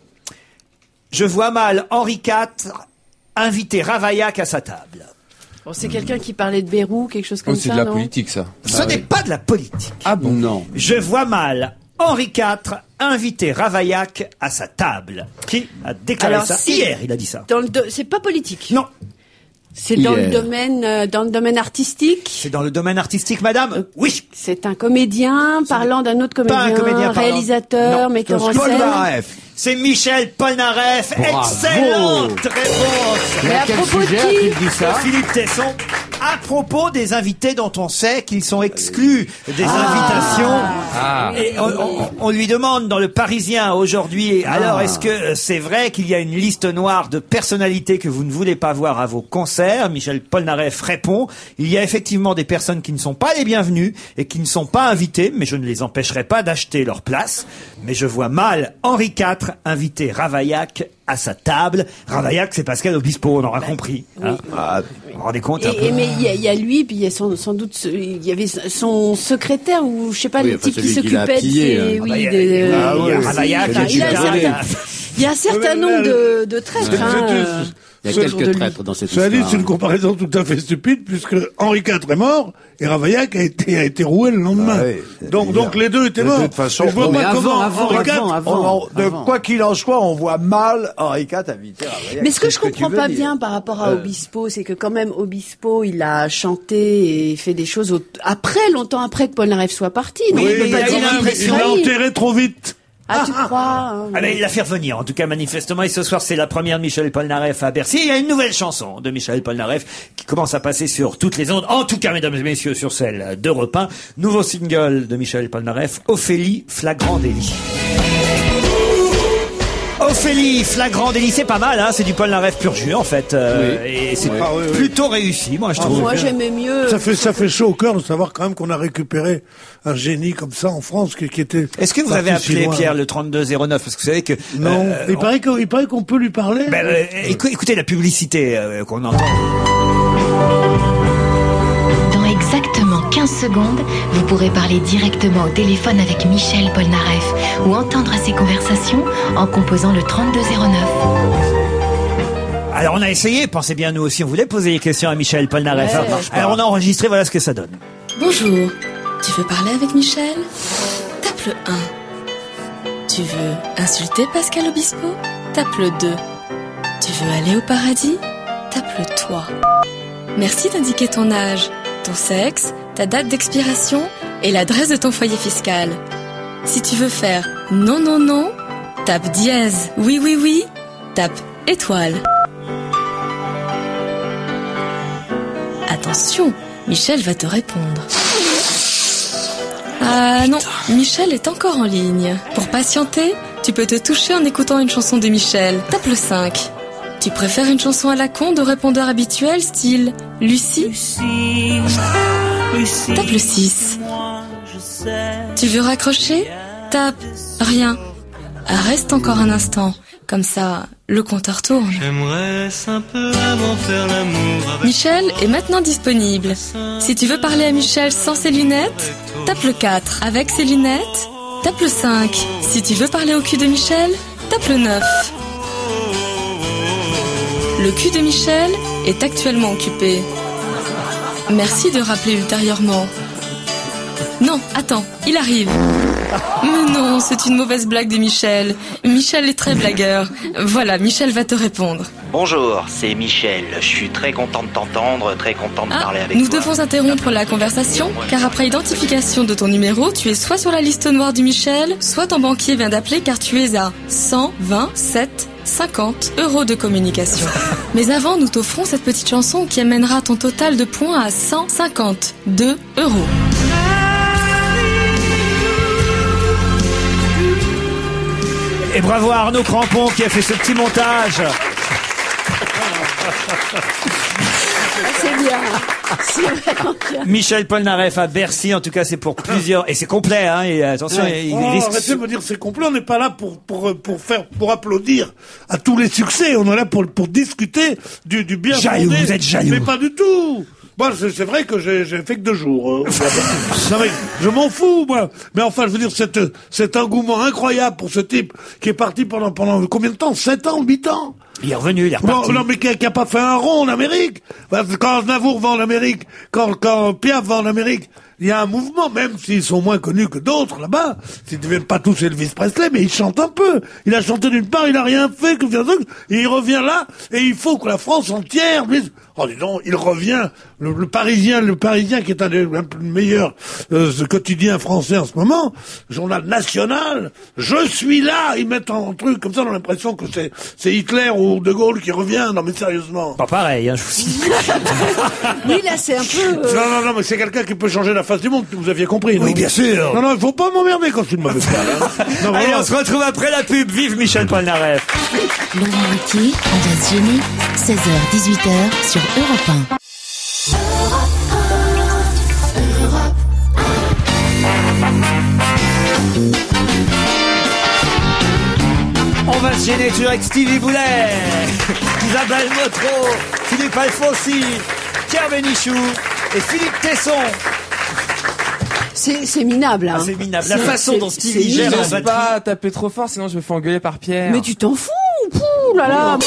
« Je vois mal Henri IV inviter Ravaillac à sa table Bon, c'est quelqu'un qui parlait de Bérou, quelque chose comme C'est ça, de la non? politique, ça. ». Ce n'est pas de la politique. Ah bon? Non. Je vois mal Henri IV inviter Ravaillac à sa table. Qui a déclaré Alors, ça si- hier, il a dit ça. C'est pas politique. Non, C'est dans le Hier. domaine artistique. c'est dans le domaine artistique, madame. Oui. C'est un comédien parlant d'un autre comédien, un comédien parlant- réalisateur, Non. metteur en Paul scène. Naref. C'est Michel Polnareff. Bravo. Excellente réponse. Mais à Quel propos de sujet qui a-t-il dit ça? Philippe Tesson, à propos des invités dont on sait qu'ils sont exclus des invitations. Ah. Et on lui demande dans le Parisien aujourd'hui, alors est-ce que c'est vrai qu'il y a une liste noire de personnalités que vous ne voulez pas voir à vos concerts? Michel Polnareff répond, il y a effectivement des personnes qui ne sont pas les bienvenues et qui ne sont pas invitées, mais je ne les empêcherai pas d'acheter leur place. Mais je vois mal Henri IV inviter Ravaillac à sa table. Ravaillac, c'est Pascal Obispo, on aura compris. Hein. Vous vous rendez compte un peu? Mais il y a lui, puis il y a sans doute, il y avait son secrétaire ou je sais pas, Oui, le enfin, type qui celui qui l'a s'occupait de pillé, ses, hein. oui, Ah, il y a- des- ah oui, aussi, Ravaillac, enfin, il y a un Judas, certain- il y a un certain nombre de traîtres. Il y a autour de quelques lui. traîtres dans cette Cela dit, histoire. c'est une comparaison tout à fait stupide, puisque Henri IV est mort, et Ravaillac a été roué le lendemain. Ah oui, c'est donc bizarre. les deux étaient De morts. toute façon, Mais je vois non, pas mais comment avant, Henri IV... avant. Quoi qu'il en soit, on voit mal Henri IV inviter Ravaillac. Mais ce que C'est je comprends tu veux pas dire. bien par rapport à Obispo, c'est que quand même Obispo, il a chanté et fait des choses longtemps après que Polnareff soit parti. Donc Oui, il peut mais pas il a dire eu qu'il l'impression- Il l'a trahit. enterré trop vite. Ah, tu crois hein, Ah ben, il l'a fait revenir, en tout cas manifestement, et ce soir c'est la première de Michel Polnareff à Bercy. Il y a une nouvelle chanson de Michel Polnareff qui commence à passer sur toutes les ondes, en tout cas mesdames et messieurs sur celle d'Europe 1. Nouveau single de Michel Polnareff, Ophélie, flagrant délit. Ophélie, flagrant délit, c'est pas mal, hein, c'est du Polnareff pur jus en fait, et c'est plutôt réussi, moi je trouve. Moi j'aimais mieux. Ça fait chaud au cœur de savoir quand même qu'on a récupéré un génie comme ça en France qui était. Est-ce que vous avez appelé Pierre le 3209 parce que vous savez que non, il paraît qu'on peut lui parler. Écoutez la publicité qu'on entend. Dans exactement 15 secondes, vous pourrez parler directement au téléphone avec Michel Polnareff ou entendre ses conversations en composant le 3209. Alors on a essayé, pensez bien nous aussi, on voulait poser des questions à Michel Polnareff. Ouais, alors on a enregistré, voilà ce que ça donne. Bonjour, tu veux parler avec Michel? Tape le 1. Tu veux insulter Pascal Obispo? Tape le 2. Tu veux aller au paradis? Tape le 3. Merci d'indiquer ton âge, ton sexe, ta date d'expiration et l'adresse de ton foyer fiscal. Si tu veux faire non, non, non, tape dièse. Oui, oui, oui, tape étoile. Attention, Michel va te répondre. Ah non, Michel est encore en ligne. Pour patienter, tu peux te toucher en écoutant une chanson de Michel. Tape le 5. Tu préfères une chanson à la con de répondeur habituel style Lucie? Tape le 6. Tu veux raccrocher? Tape rien. Reste encore un instant. Comme ça, le compteur tourne. Michel est maintenant disponible. Si tu veux parler à Michel sans ses lunettes, tape le 4. Avec ses lunettes, tape le 5. Si tu veux parler au cul de Michel, tape le 9. Le cul de Michel est actuellement occupé. Merci de rappeler ultérieurement. Non, attends, il arrive. Mais non, c'est une mauvaise blague de Michel. Michel est très blagueur. Voilà, Michel va te répondre. Bonjour, c'est Michel. Je suis très content de t'entendre, très content de parler avec toi. Nous devons interrompre la conversation, car après identification de ton numéro, tu es soit sur la liste noire du Michel, soit ton banquier vient d'appeler car tu es à 127,50 € de communication. Mais avant, nous t'offrons cette petite chanson qui amènera ton total de points à 152 €. Et bravo à Arnaud Crampon qui a fait ce petit montage. C'est bien. C'est vraiment bien. Michel Polnareff à Bercy, en tout cas c'est pour plusieurs, et c'est complet, hein, et attention, Arrêtez de me dire c'est complet, on n'est pas là pour applaudir à tous les succès, on est là pour discuter du bien jaloux, fondé. vous êtes jaloux. Mais pas du tout. Moi, c'est vrai que j'ai fait que 2 jours. Non mais, je m'en fous, moi. Mais enfin, je veux dire, cet engouement incroyable pour ce type qui est parti pendant combien de temps? 7 ans, 8 ans? Il est revenu, il est reparti. Non, mais qui a pas fait un rond en Amérique. Quand Navour va en Amérique, quand Piaf va en Amérique, il y a un mouvement, même s'ils sont moins connus que d'autres là-bas. S'ils ne deviennent pas tous Elvis Presley, mais ils chantent un peu. Il a chanté d'une part, il a rien fait, et il revient là, et il faut que la France entière dise, oh, dis donc, il revient, le Parisien qui est un des meilleurs quotidiens français en ce moment, journal national, je suis là, ils mettent un truc comme ça, on a l'impression que c'est Hitler ou De Gaulle qui revient, non mais sérieusement. Pas pareil, hein, je vous dis. Oui, là c'est un peu... Non, mais c'est quelqu'un qui peut changer la face du monde, vous aviez compris, non? Oui, bien sûr. Non, il faut pas m'emmerder quand c'est une mauvaise blague, hein. Non, Allez, vraiment. on se retrouve après la pub, vive Michel Polnareff. Laurent Ruquier, Andreas Genie, 16h-18h sur Europe 1. On va se gêner toujours avec Stevie Boulet, Isabelle Motro, Philippe Alfonsi, Pierre Bénichou et Philippe Tesson. C'est minable, hein. Ah, c'est minable. La façon dont Stevie gère Je la sais batterie. pas taper trop fort, sinon je me fais engueuler par Pierre. Mais tu t'en fous. Pouh là là.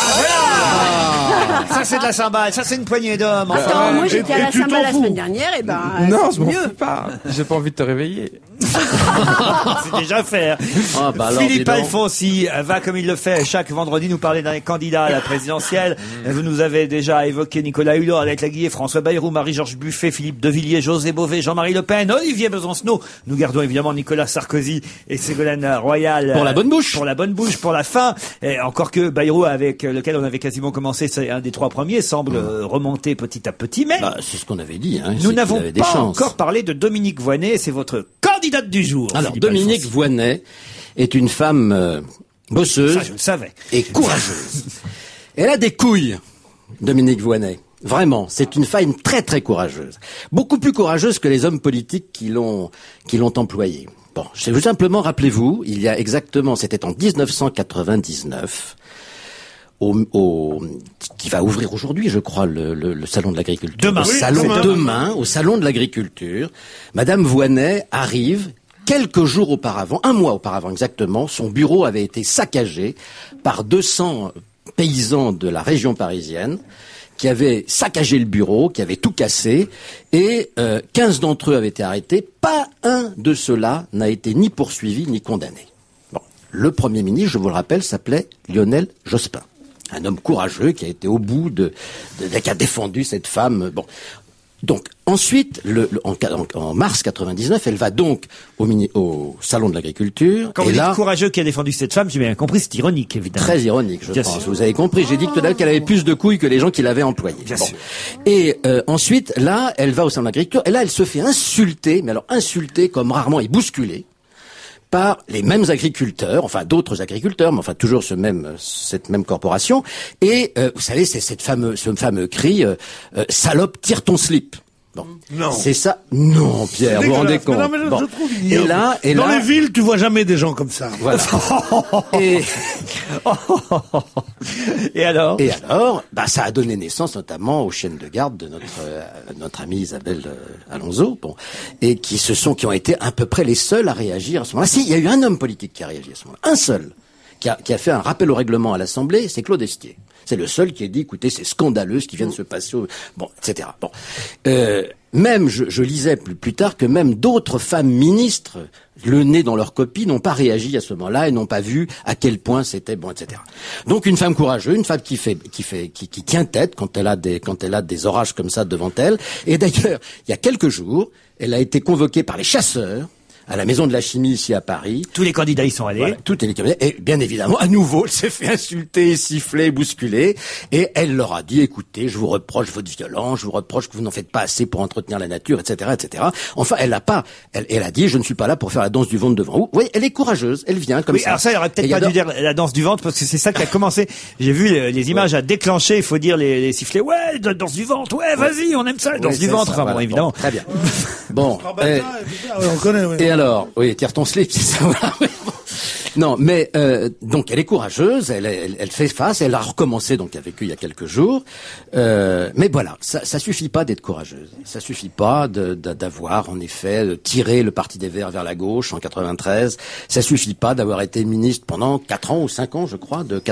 Ça c'est de la cymbale, ça c'est une poignée d'hommes. Enfin. Attends, moi j'étais à la tu t'en cymbale la fous. semaine dernière, et ben... non, c'est je m'en mieux. fous pas. J'ai pas envie de te réveiller. C'est déjà fait. Ah, bah alors, Philippe dis donc. Alfonsi va, comme il le fait chaque vendredi, nous parler d'un candidat à la présidentielle. Vous nous avez déjà évoqué Nicolas Hulot, Alec Laguiller, François Bayrou, Marie-Georges Buffet, Philippe de Villiers, José Bové, Jean-Marie Le Pen, Olivier Besancenot. Nous gardons évidemment Nicolas Sarkozy et Ségolène Royal. Pour la bonne bouche. Pour la bonne bouche, pour la fin. Et encore que Bayrou, avec lequel on avait quasiment commencé, c'est un des 3 premiers, semble remonter petit à petit. Mais Bah, c'est ce qu'on avait dit. Hein, c'est nous qu'il n'avons avait des pas chances. encore parlé de Dominique Voynet. C'est votre candidate du jour. Alors, Philippe Dominique Alfonsi. Voynet est une femme bosseuse. Ça, je le savais. Et courageuse. Elle a des couilles, Dominique Voynet. Vraiment, c'est une femme très très courageuse. Beaucoup plus courageuse que les hommes politiques qui l'ont employée. Bon, je vais vous simplement, rappelez-vous, il y a exactement, c'était en 1999, qui va ouvrir aujourd'hui, je crois, le salon de l'agriculture. Au salon de l'agriculture, Madame Voynet arrive. Quelques jours auparavant, un mois auparavant exactement, son bureau avait été saccagé par 200 paysans de la région parisienne qui avaient saccagé le bureau, qui avaient tout cassé, et 15 d'entre eux avaient été arrêtés. Pas un de ceux-là n'a été ni poursuivi ni condamné. Bon, le Premier ministre, je vous le rappelle, s'appelait Lionel Jospin. Un homme courageux qui a été au bout qui a défendu cette femme. Bon. Donc, ensuite, en mars 99, elle va donc au salon de l'agriculture. Quand vous dites courageux qui a défendu cette femme, j'ai bien compris, c'est ironique, évidemment. Très ironique, je pense. Vous avez compris. J'ai dit tout à l'heure qu'elle avait plus de couilles que les gens qui l'avaient employée. Bien sûr. Et ensuite, là, elle va au salon de l'agriculture. Et là, elle se fait insulter, mais alors insulter comme rarement et bousculer par les mêmes agriculteurs, enfin d'autres agriculteurs, mais enfin toujours cette même corporation. Et vous savez, c'est ce fameux cri salope, tire ton slip. Bon, non. C'est ça. Non, Pierre, vous vous rendez compte. Non, mais bon. je trouve ignoble. Dans les villes, tu vois jamais des gens comme ça. Voilà. Et alors, ça a donné naissance notamment aux chaînes de garde de notre amie Isabelle Alonso, bon, et qui ont été à peu près les seuls à réagir à ce moment-là. Si, il y a eu un homme politique qui a réagi à ce moment-là, un seul, qui a fait un rappel au règlement à l'Assemblée, c'est Claude Estier. C'est le seul qui a dit, écoutez, c'est scandaleux ce qui vient de se passer, bon, etc. Bon, même je lisais plus tard que même d'autres femmes ministres, le nez dans leur copie, n'ont pas réagi à ce moment-là et n'ont pas vu à quel point c'était bon, etc. Donc une femme courageuse, une femme qui tient tête quand elle a des orages comme ça devant elle. Et d'ailleurs, il y a quelques jours, elle a été convoquée par les chasseurs à la Maison de la Chimie ici à Paris. Tous les candidats y sont allés. Voilà, tous les candidats. Et bien évidemment, à nouveau, elle s'est fait insulter, siffler, bousculer. Et elle leur a dit, écoutez, je vous reproche votre violence, je vous reproche que vous n'en faites pas assez pour entretenir la nature, etc., etc. Enfin, elle a dit, je ne suis pas là pour faire la danse du ventre devant vous. Oui, elle est courageuse, elle vient comme ça. Alors ça, elle aurait peut-être pas dû dire la danse du ventre, parce que c'est ça qui a commencé. J'ai vu les images à déclencher, il faut dire les sifflets. Ouais, danse du ventre, ouais, vas-y, on aime ça, danse du ventre. Enfin, bon, évidemment. Très bien. Bon. On connaît, oui. Et alors, oui, tire ton slip, c'est ça, voilà. Non, mais donc elle est courageuse, elle fait face, elle a recommencé donc avec eux il y a quelques jours. Mais voilà, ça suffit pas d'être courageuse. Ça suffit pas d'avoir en effet tiré le Parti des Verts vers la gauche en 93. Ça suffit pas d'avoir été ministre pendant 4 ans ou 5 ans, je crois, de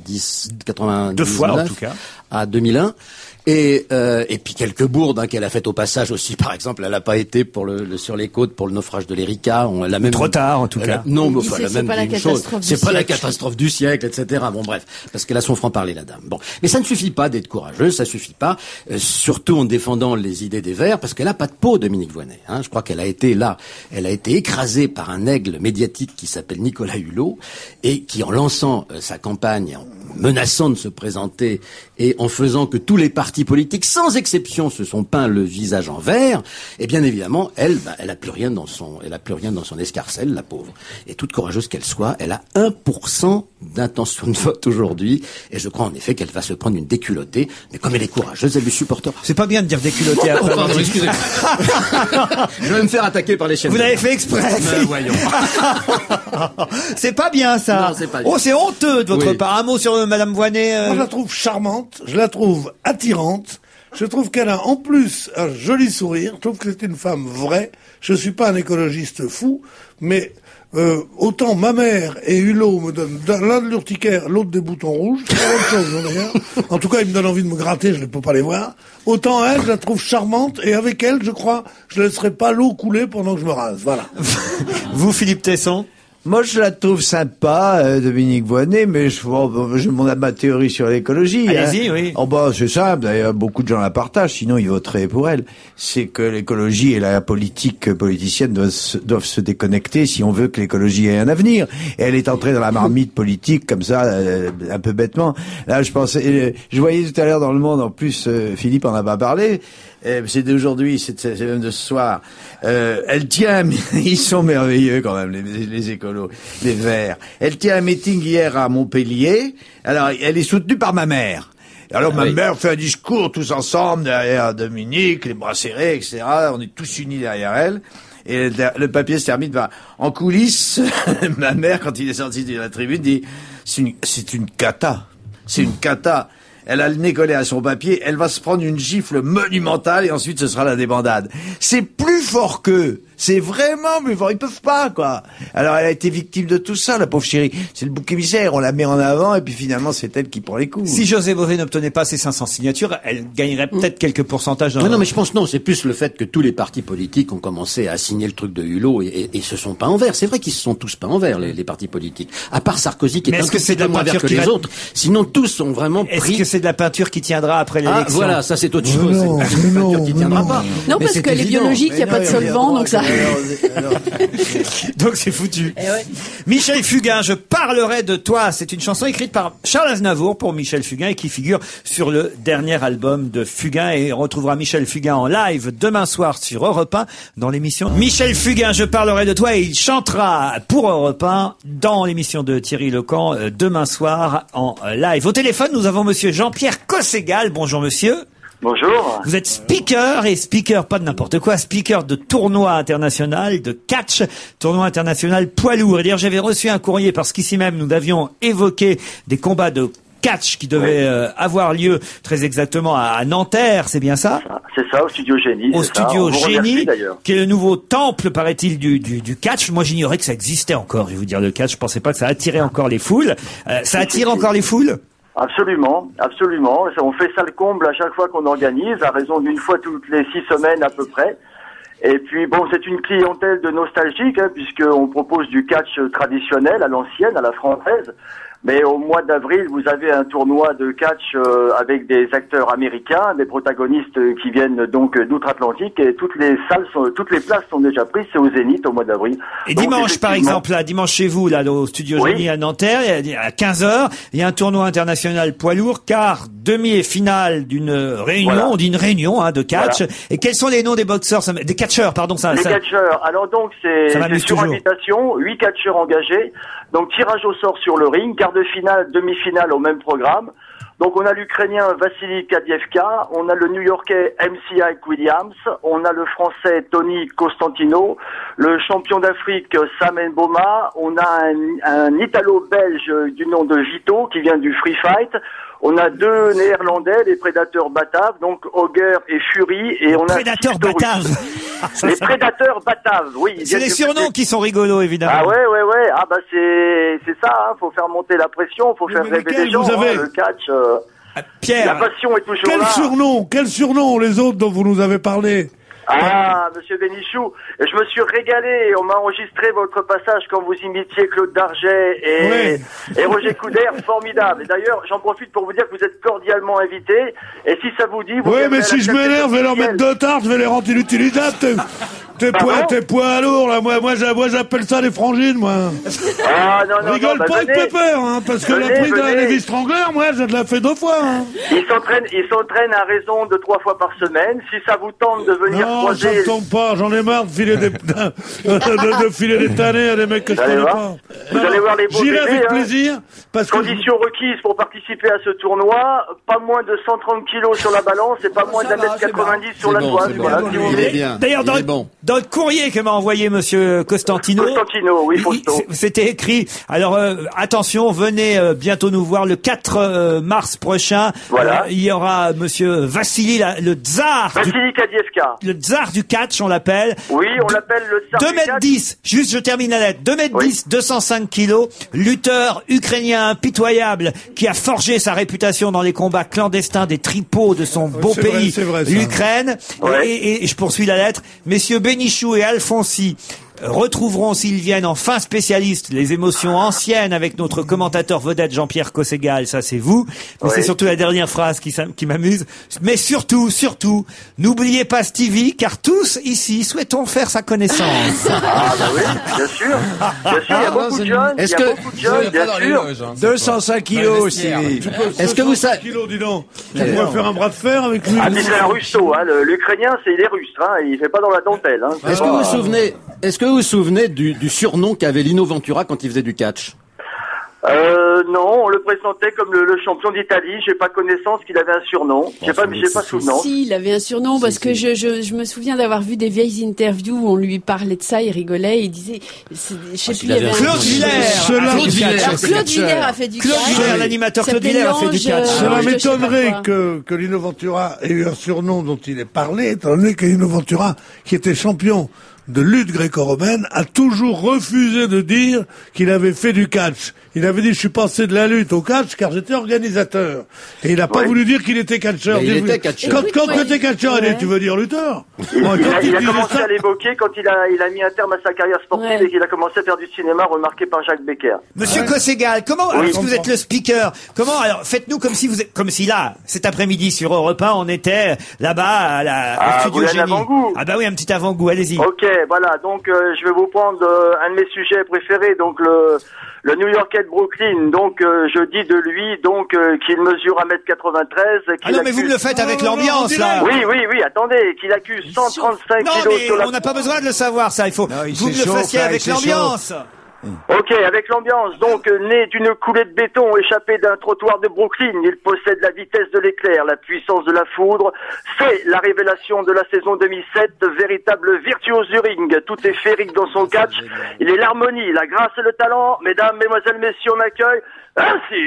99 2 fois en tout cas à 2001. Et puis quelques bourdes qu'elle a faites au passage aussi. Par exemple, elle n'a pas été sur les côtes pour le naufrage de l'Erika. On l'a même trop tard en tout cas. Non, mais enfin, c'est pas la catastrophe du siècle. C'est pas la catastrophe du siècle, etc. Bon, bref, parce qu'elle a son franc-parler, la dame. Bon, mais ça ne suffit pas d'être courageuse, ça suffit pas, surtout en défendant les idées des Verts, parce qu'elle a pas de peau, Dominique Voynet. Je crois qu'elle a été écrasée par un aigle médiatique qui s'appelle Nicolas Hulot et qui, en lançant sa campagne, en menaçant de se présenter et en faisant que tous les partis politiques, sans exception, se sont peints le visage en vert, et bien évidemment, elle a plus rien dans son escarcelle, la pauvre. Et toute courageuse qu'elle soit, elle a 1% d'intention de vote aujourd'hui, et je crois en effet qu'elle va se prendre une déculottée, mais comme elle est courageuse, elle lui supportera. C'est pas bien de dire déculottée après. Oh, pardon, excusez-moi. Je vais me faire attaquer par les chaînes. Vous l'avez fait exprès. Mais voyons. C'est pas bien ça. Non, c'est pas bien. Oh, c'est honteux de votre part. Un mot sur Madame Voynet. Moi, je la trouve charmante, je la trouve attirante. Je trouve qu'elle a en plus un joli sourire. Je trouve que c'est une femme vraie. Je suis pas un écologiste fou, mais autant ma mère et Hulot me donnent l'un de l'urticaire, l'autre des boutons rouges. C'est pas la même chose, d'ailleurs. En tout cas, il me donne envie de me gratter, je ne peux pas les voir. Autant elle, je la trouve charmante, et avec elle, je crois, je ne laisserai pas l'eau couler pendant que je me rase. Voilà. Vous, Philippe Tesson? Moi, je la trouve sympa, Dominique Voynet, mais j'ai ma théorie sur l'écologie. Allez-y, oui. Oh, c'est simple. D'ailleurs, beaucoup de gens la partagent, sinon ils voteraient pour elle. C'est que l'écologie et la politique politicienne doivent se déconnecter si on veut que l'écologie ait un avenir. Et elle est entrée dans la marmite politique, comme ça, un peu bêtement. Là, je voyais tout à l'heure dans Le Monde, en plus, Philippe en a pas parlé. C'est d'aujourd'hui, c'est même de ce soir. Elle tient, mais ils sont merveilleux quand même, les écolos. rigolo. Les Verts. Elle tient un meeting hier à Montpellier. Alors, elle est soutenue par ma mère. Alors ma mère fait un discours tous ensemble derrière Dominique, les bras serrés, etc. On est tous unis derrière elle. Et le papier se termine par en coulisses. Ma mère, quand il est sorti de la tribune, dit c'est une cata. C'est une cata. Elle a le nez collé à son papier. Elle va se prendre une gifle monumentale et ensuite ce sera la débandade. C'est plus fort qu'eux. C'est vraiment plus fort. Ils peuvent pas, quoi. Alors, elle a été victime de tout ça, la pauvre chérie. C'est le bouc émissaire. On la met en avant et puis finalement, c'est elle qui prend les coups. Si José Bové n'obtenait pas ces 500 signatures, elle gagnerait peut-être quelques pourcentages. Non, mais je pense non. C'est plus le fait que tous les partis politiques ont commencé à signer le truc de Hulot et se sont pas en vert. C'est vrai qu'ils se sont tous pas en vert, les partis politiques. À part Sarkozy qui est un petit peu moins vert que les autres. Sinon, tous sont vraiment pris. Est-ce que c'est de la peinture qui tiendra après l'élection? Ah, voilà, ça c'est autre chose. C'est une peinture qui tiendra pas. Non, parce que les biologiques, il n'y a pas de solvant, donc ça... Donc c'est foutu. Michel Fugain, je parlerai de toi. C'est une chanson écrite par Charles Aznavour pour Michel Fugain et qui figure sur le dernier album de Fugain. Et on retrouvera Michel Fugain en live demain soir sur Europe 1 dans l'émission Michel Fugain, je parlerai de toi. Et il chantera pour Europe 1 dans l'émission de Thierry Lecamp demain soir en live. Au téléphone, nous avons monsieur Jean-Pierre Cosségal. Bonjour monsieur. Bonjour. Vous êtes speaker, et speaker, pas de n'importe quoi, speaker de tournoi international, de catch, tournoi international poids lourd. Et d'ailleurs, j'avais reçu un courrier parce qu'ici même, nous avions évoqué des combats de catch qui devaient avoir lieu très exactement à Nanterre, c'est bien ça? C'est ça, au Studio Génie. Au Studio Génie, qui est le nouveau temple, paraît-il, du catch. Moi, j'ignorais que ça existait encore, je vais vous dire, le catch. Je pensais pas que ça attirait encore les foules. Ça attire encore les foules? Absolument, absolument. On fait ça le comble à chaque fois qu'on organise, à raison d'une fois toutes les 6 semaines à peu près. Et puis bon, c'est une clientèle de nostalgiques, puisqu'on propose du catch traditionnel à l'ancienne, à la française. Mais au mois d'avril, vous avez un tournoi de catch avec des acteurs américains, des protagonistes qui viennent donc d'outre-Atlantique, et toutes les places sont déjà prises. C'est au Zénith au mois d'avril. Et donc, dimanche, par exemple, là, dimanche chez vous, là, au Studio Génie à Nanterre, à 15h, il y a un tournoi international poids lourd, quart, demi et finale d'une réunion, on dit une réunion de catch. Et quels sont les noms des boxeurs, des catcheurs, pardon, ça. Les catcheurs. Alors donc c'est sur invitation, 8 catcheurs engagés. Donc tirage au sort sur le ring, quart de finale, demi-finale au même programme. Donc on a l'Ukrainien Vassili Kadievka, on a le New-Yorkais MC Ike Williams, on a le Français Tony Costantino, le champion d'Afrique Sam Mboma, on a un Italo-Belge du nom de Vito qui vient du Free Fight. On a 2 Néerlandais, les prédateurs bataves, donc Auger et Fury, et on a prédateurs bataves. Les prédateurs bataves, oui. C'est les surnoms qui sont rigolos, évidemment. Ah ouais. Ah bah c'est ça. Faut faire monter la pression, faut faire rêver les gens. Le catch. Pierre, la passion est toujours là. Quel surnom les autres dont vous nous avez parlé? Ah, monsieur Bénichou, je me suis régalé. On m'a enregistré votre passage quand vous imitiez Claude Darget et Roger Coudert, formidable. Et d'ailleurs, j'en profite pour vous dire que vous êtes cordialement invité. Et si ça vous dit, vous mais si je m'énerve, je vais leur mettre 2 tartes, je vais les rendre inutilisables. Tes poids lourds, là. Moi, j'appelle ça les frangines, moi. Ah, non. Rigole pas avec Pépère, parce que la prise de la Lévi Strangler, moi, je la fais 2 fois, Ils s'entraînent à raison de 3 fois par semaine. Si ça vous tente de venir croiser... Non, ça me tombe pas. J'en ai marre de filer des tannés à des mecs que je connais pas. Vous allez voir les beaux bébés. J'irai avec plaisir. Conditions requises pour participer à ce tournoi, pas moins de 130 kilos sur la balance et pas moins d'1m90 sur la toile. D'ailleurs, dans le courrier que m'a envoyé monsieur Costantino, c'était écrit, alors attention, venez bientôt nous voir le 4 mars prochain. Voilà. Il y aura monsieur Vassili, le tsar. Vassili Kadievka. Le tsar du catch, on l'appelle. Oui, on l'appelle le tsar du catch. 2m10, juste je termine la lettre, 2m10, 205 kilos, lutteur ukrainien impitoyable qui a forgé sa réputation dans les combats clandestins des tripots de son beau pays, l'Ukraine. Et je poursuis la lettre. Messieurs Bénichou et Alfonsi retrouveront, s'ils viennent en fin spécialiste, les émotions anciennes avec notre commentateur vedette Jean-Pierre Cosségal, ça c'est vous. Mais c'est surtout la dernière phrase qui m'amuse. Mais surtout, n'oubliez pas Stevie, car tous ici souhaitons faire sa connaissance. Ah bah oui, bien sûr. Il y a beaucoup de jeunes, bien sûr. 205 kilos, Stevie. Est-ce que vous savez... dis donc. Tu pourrais faire un bras de fer avec lui. Ah, mais c'est un russo, l'Ukrainien, il est russe, il fait pas dans la dentelle. Est-ce que vous vous souvenez... Est-ce que vous vous souvenez du surnom qu'avait Lino Ventura quand il faisait du catch? Non, on le présentait comme le champion d'Italie. J'ai pas connaissance qu'il avait un surnom. J'ai pas souvenance. Si, il avait un surnom parce que je me souviens d'avoir vu des vieilles interviews où on lui parlait de ça, il rigolait, il disait, je sais plus, il y avait Claude Villers. Claude Villers a fait du catch. Claude Villers, l'animateur Claude Villers a fait du catch. Cela m'étonnerait que Lino Ventura ait eu un surnom dont il est parlé, étant donné que Lino Ventura, qui était champion de lutte gréco-romaine, a toujours refusé de dire qu'il avait fait du catch. Il avait dit, je suis passé de la lutte au catch car j'étais organisateur. Et il n'a pas voulu dire qu'il était catcheur. Il était catcheur. Quand tu étais catcheur, tu veux dire lutteur? Il a commencé à l'évoquer quand il a mis un terme à sa carrière sportive et qu'il a commencé à faire du cinéma, remarqué par Jacques Becker. Monsieur Cosségal, comment, parce que vous êtes le speaker, comment, alors, faites-nous comme si là, cet après-midi sur Europe 1, on était là-bas au studio Génie. Ah bah oui, un petit avant-goût, allez-y. Ok, voilà, donc je vais vous prendre un de mes sujets préférés, donc le New Yorkais de Brooklyn. Donc je dis de lui qu'il mesure 1m93. Ah non, mais vous me le faites avec l'ambiance là. Oui, attendez, qu'il accuse 135 kilos sur la... on n'a pas besoin de le savoir ça, il faut vous me le fassiez avec l'ambiance. Ok, avec l'ambiance. Donc, né d'une coulée de béton échappée d'un trottoir de Brooklyn, il possède la vitesse de l'éclair, la puissance de la foudre. C'est la révélation de la saison 2007, véritable virtuose du ring. Tout est féerique dans son catch. Il est l'harmonie, la grâce et le talent. Mesdames, mesdemoiselles, messieurs, on accueille ainsi.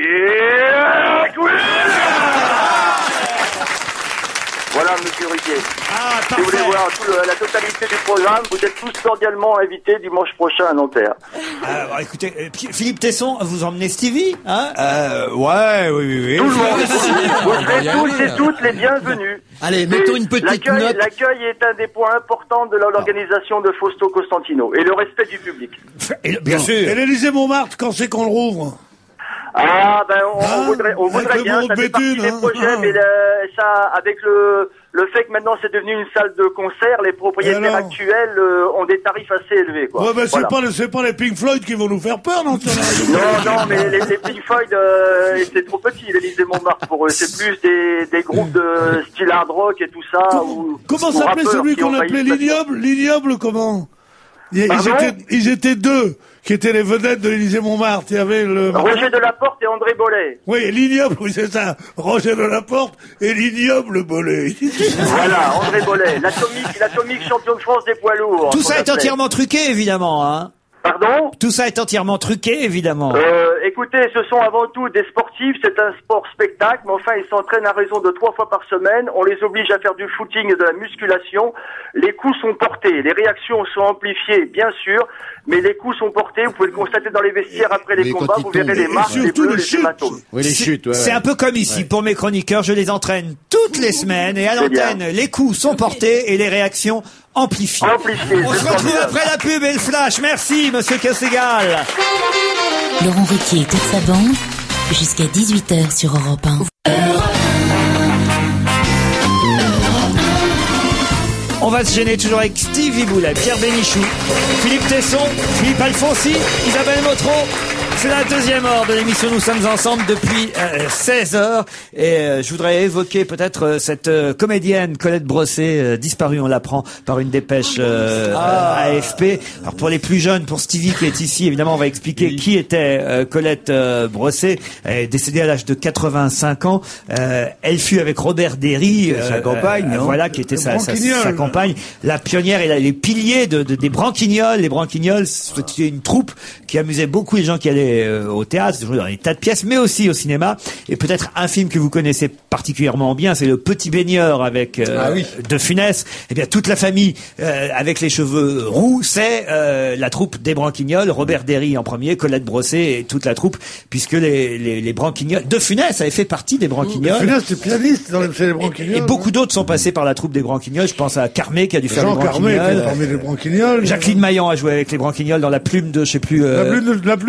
Voilà, monsieur Ruquier. Si vous voulez voir la totalité du programme, vous êtes tous cordialement invités dimanche prochain à Nanterre. Alors, écoutez, Philippe Tesson, vous emmenez Stevie, hein? Oui. Tout le monde. Vous serez tous et toutes les bienvenus. Allez, mettons une petite note. L'accueil est un des points importants de l'organisation de Fausto Costantino. Et le respect du public. Bien sûr. Et l'Élysée Montmartre, quand c'est qu'on le rouvre? Ah, ben, on voudrait bien, ça fait partie des projets, mais ça, avec le fait que maintenant c'est devenu une salle de concert, les propriétaires actuels ont des tarifs assez élevés, quoi. Ouais, ben, c'est pas les Pink Floyd qui vont nous faire peur, non? Non, mais les Pink Floyd, c'est trop petit, l'Élysée Montmartre pour eux. C'est plus des groupes de style hard rock et tout ça. Comment s'appelait celui qu'on appelait l'ignoble? L'ignoble, comment? Ils étaient deux qui étaient les vedettes de l'Élysée Montmartre. Il y avait Roger Delaporte et André Bollet. Oui, l'ignoble, oui, c'est ça. Roger Delaporte et l'ignoble Bollet. Voilà, André Bollet. L'atomique champion de France des poids lourds. Tout ça est entièrement truqué, évidemment, hein. Pardon? Tout ça est entièrement truqué, évidemment. Écoutez, ce sont avant tout des sportifs, c'est un sport spectacle, mais enfin, ils s'entraînent à raison de 3 fois par semaine. On les oblige à faire du footing et de la musculation. Les coups sont portés, les réactions sont amplifiées, bien sûr, mais les coups sont portés. Vous pouvez le constater dans les vestiaires après les combats. Vous verrez les marques, les bleus, les hématomes. Oui, les chutes, c'est un peu comme ici. Pour mes chroniqueurs, je les entraîne toutes les semaines et à l'antenne, les coups sont portés et les réactions amplifiées. On se retrouve après la pub et le flash. Merci, monsieur Casségal. Laurent Ruquier et toute sa bande, jusqu'à 18h sur Europe 1. On va se gêner toujours avec Stevie Boulet, Pierre Bénichou, Philippe Tesson, Philippe Alfonsi, Isabelle Motro. C'est la deuxième heure de l'émission. Nous sommes ensemble depuis 16 heures et je voudrais évoquer peut-être cette comédienne Colette Brossé, disparue, on l'apprend par une dépêche AFP. Alors pour les plus jeunes, pour Stevie qui est ici, évidemment on va expliquer qui était Colette Brossé. Elle est décédée à l'âge de 85 ans. Elle fut avec Robert Derry, sa compagne, voilà, qui était sa compagne, la pionnière et les piliers des Branquignoles. Les Branquignoles, c'était une troupe qui amusait beaucoup les gens qui allaient au théâtre, dans des tas de pièces, mais aussi au cinéma. Et peut-être un film que vous connaissez particulièrement bien, c'est Le Petit Baigneur avec De Funès. Eh bien, toute la famille avec les cheveux roux, c'est la troupe des Branquignoles. Robert Derry en premier, Colette Brossé et toute la troupe, puisque les Branquignoles... De Funès avait fait partie des Branquignoles. De Funès, c'est pianiste dans les Branquignoles. Et beaucoup d'autres sont passés par la troupe des Branquignoles. Je pense à Carmé qui a dû faire les Branquignoles. Jacqueline Maillan a joué avec les Branquignoles dans La Plume de, je sais plus... La plume de Matin.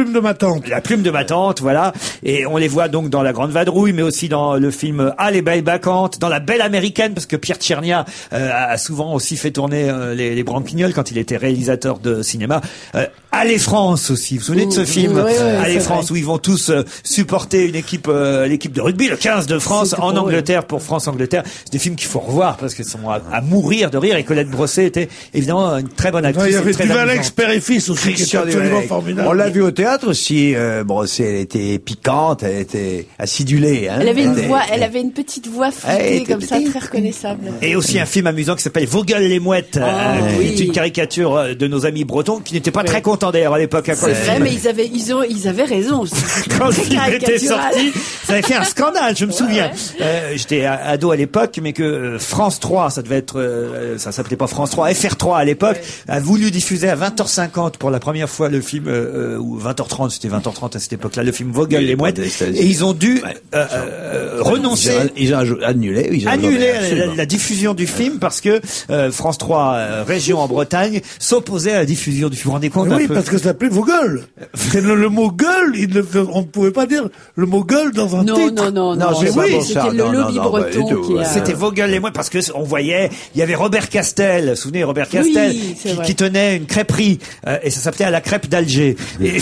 tante. La plume de ma tante, voilà. Et on les voit donc dans La Grande Vadrouille, mais aussi dans le film Ah, les belles bacchantes, dans La Belle Américaine, parce que Pierre Tchernia a souvent aussi fait tourner les Branquignoles quand il était réalisateur de cinéma. Allez France aussi, vous vous souvenez de ce film Allez France, où ils vont tous supporter une équipe, l'équipe de rugby, le 15 de France, en Angleterre, pour France-Angleterre. C'est des films qu'il faut revoir, parce qu'ils sont à mourir de rire, et Colette Brossé était évidemment une très bonne actrice. Il y avait Duvalex, père et fils aussi, qui était absolument formidable. On l'a vu au théâtre aussi, Brossé, elle était piquante, elle était acidulée. Hein. Elle avait une petite voix flûtée, comme ça, très reconnaissable. Et aussi un film amusant qui s'appelle Vos gueules les mouettes, qui est une caricature de nos amis bretons, qui n'étaient pas très contents d'ailleurs à l'époque. C'est vrai, mais ils avaient raison. Quand le film était sorti, ça avait fait un scandale, je me souviens. J'étais ado à l'époque, mais que France 3, ça devait être, ça s'appelait pas France 3, FR3 à l'époque, a voulu diffuser à 20h50 pour la première fois le film, ou 20h30, c'était 20h30 à cette époque-là, le film Vos gueules les mouettes, et ils ont dû renoncer. Ils ont annulé la diffusion du film parce que France 3 région en Bretagne s'opposait à la diffusion du film. Vous vous rendez compte? Oui, parce que ça s'appelait Vos gueules. Le mot gueule, on ne pouvait pas dire le mot gueule dans un titre. Non, c'était le lobby breton qui a... C'était Vos gueules les mouettes, parce que on voyait, il y avait Robert Castel, vous vous souvenez, Robert Castel, qui tenait une crêperie, et ça s'appelait À la crêpe d'Alger. Et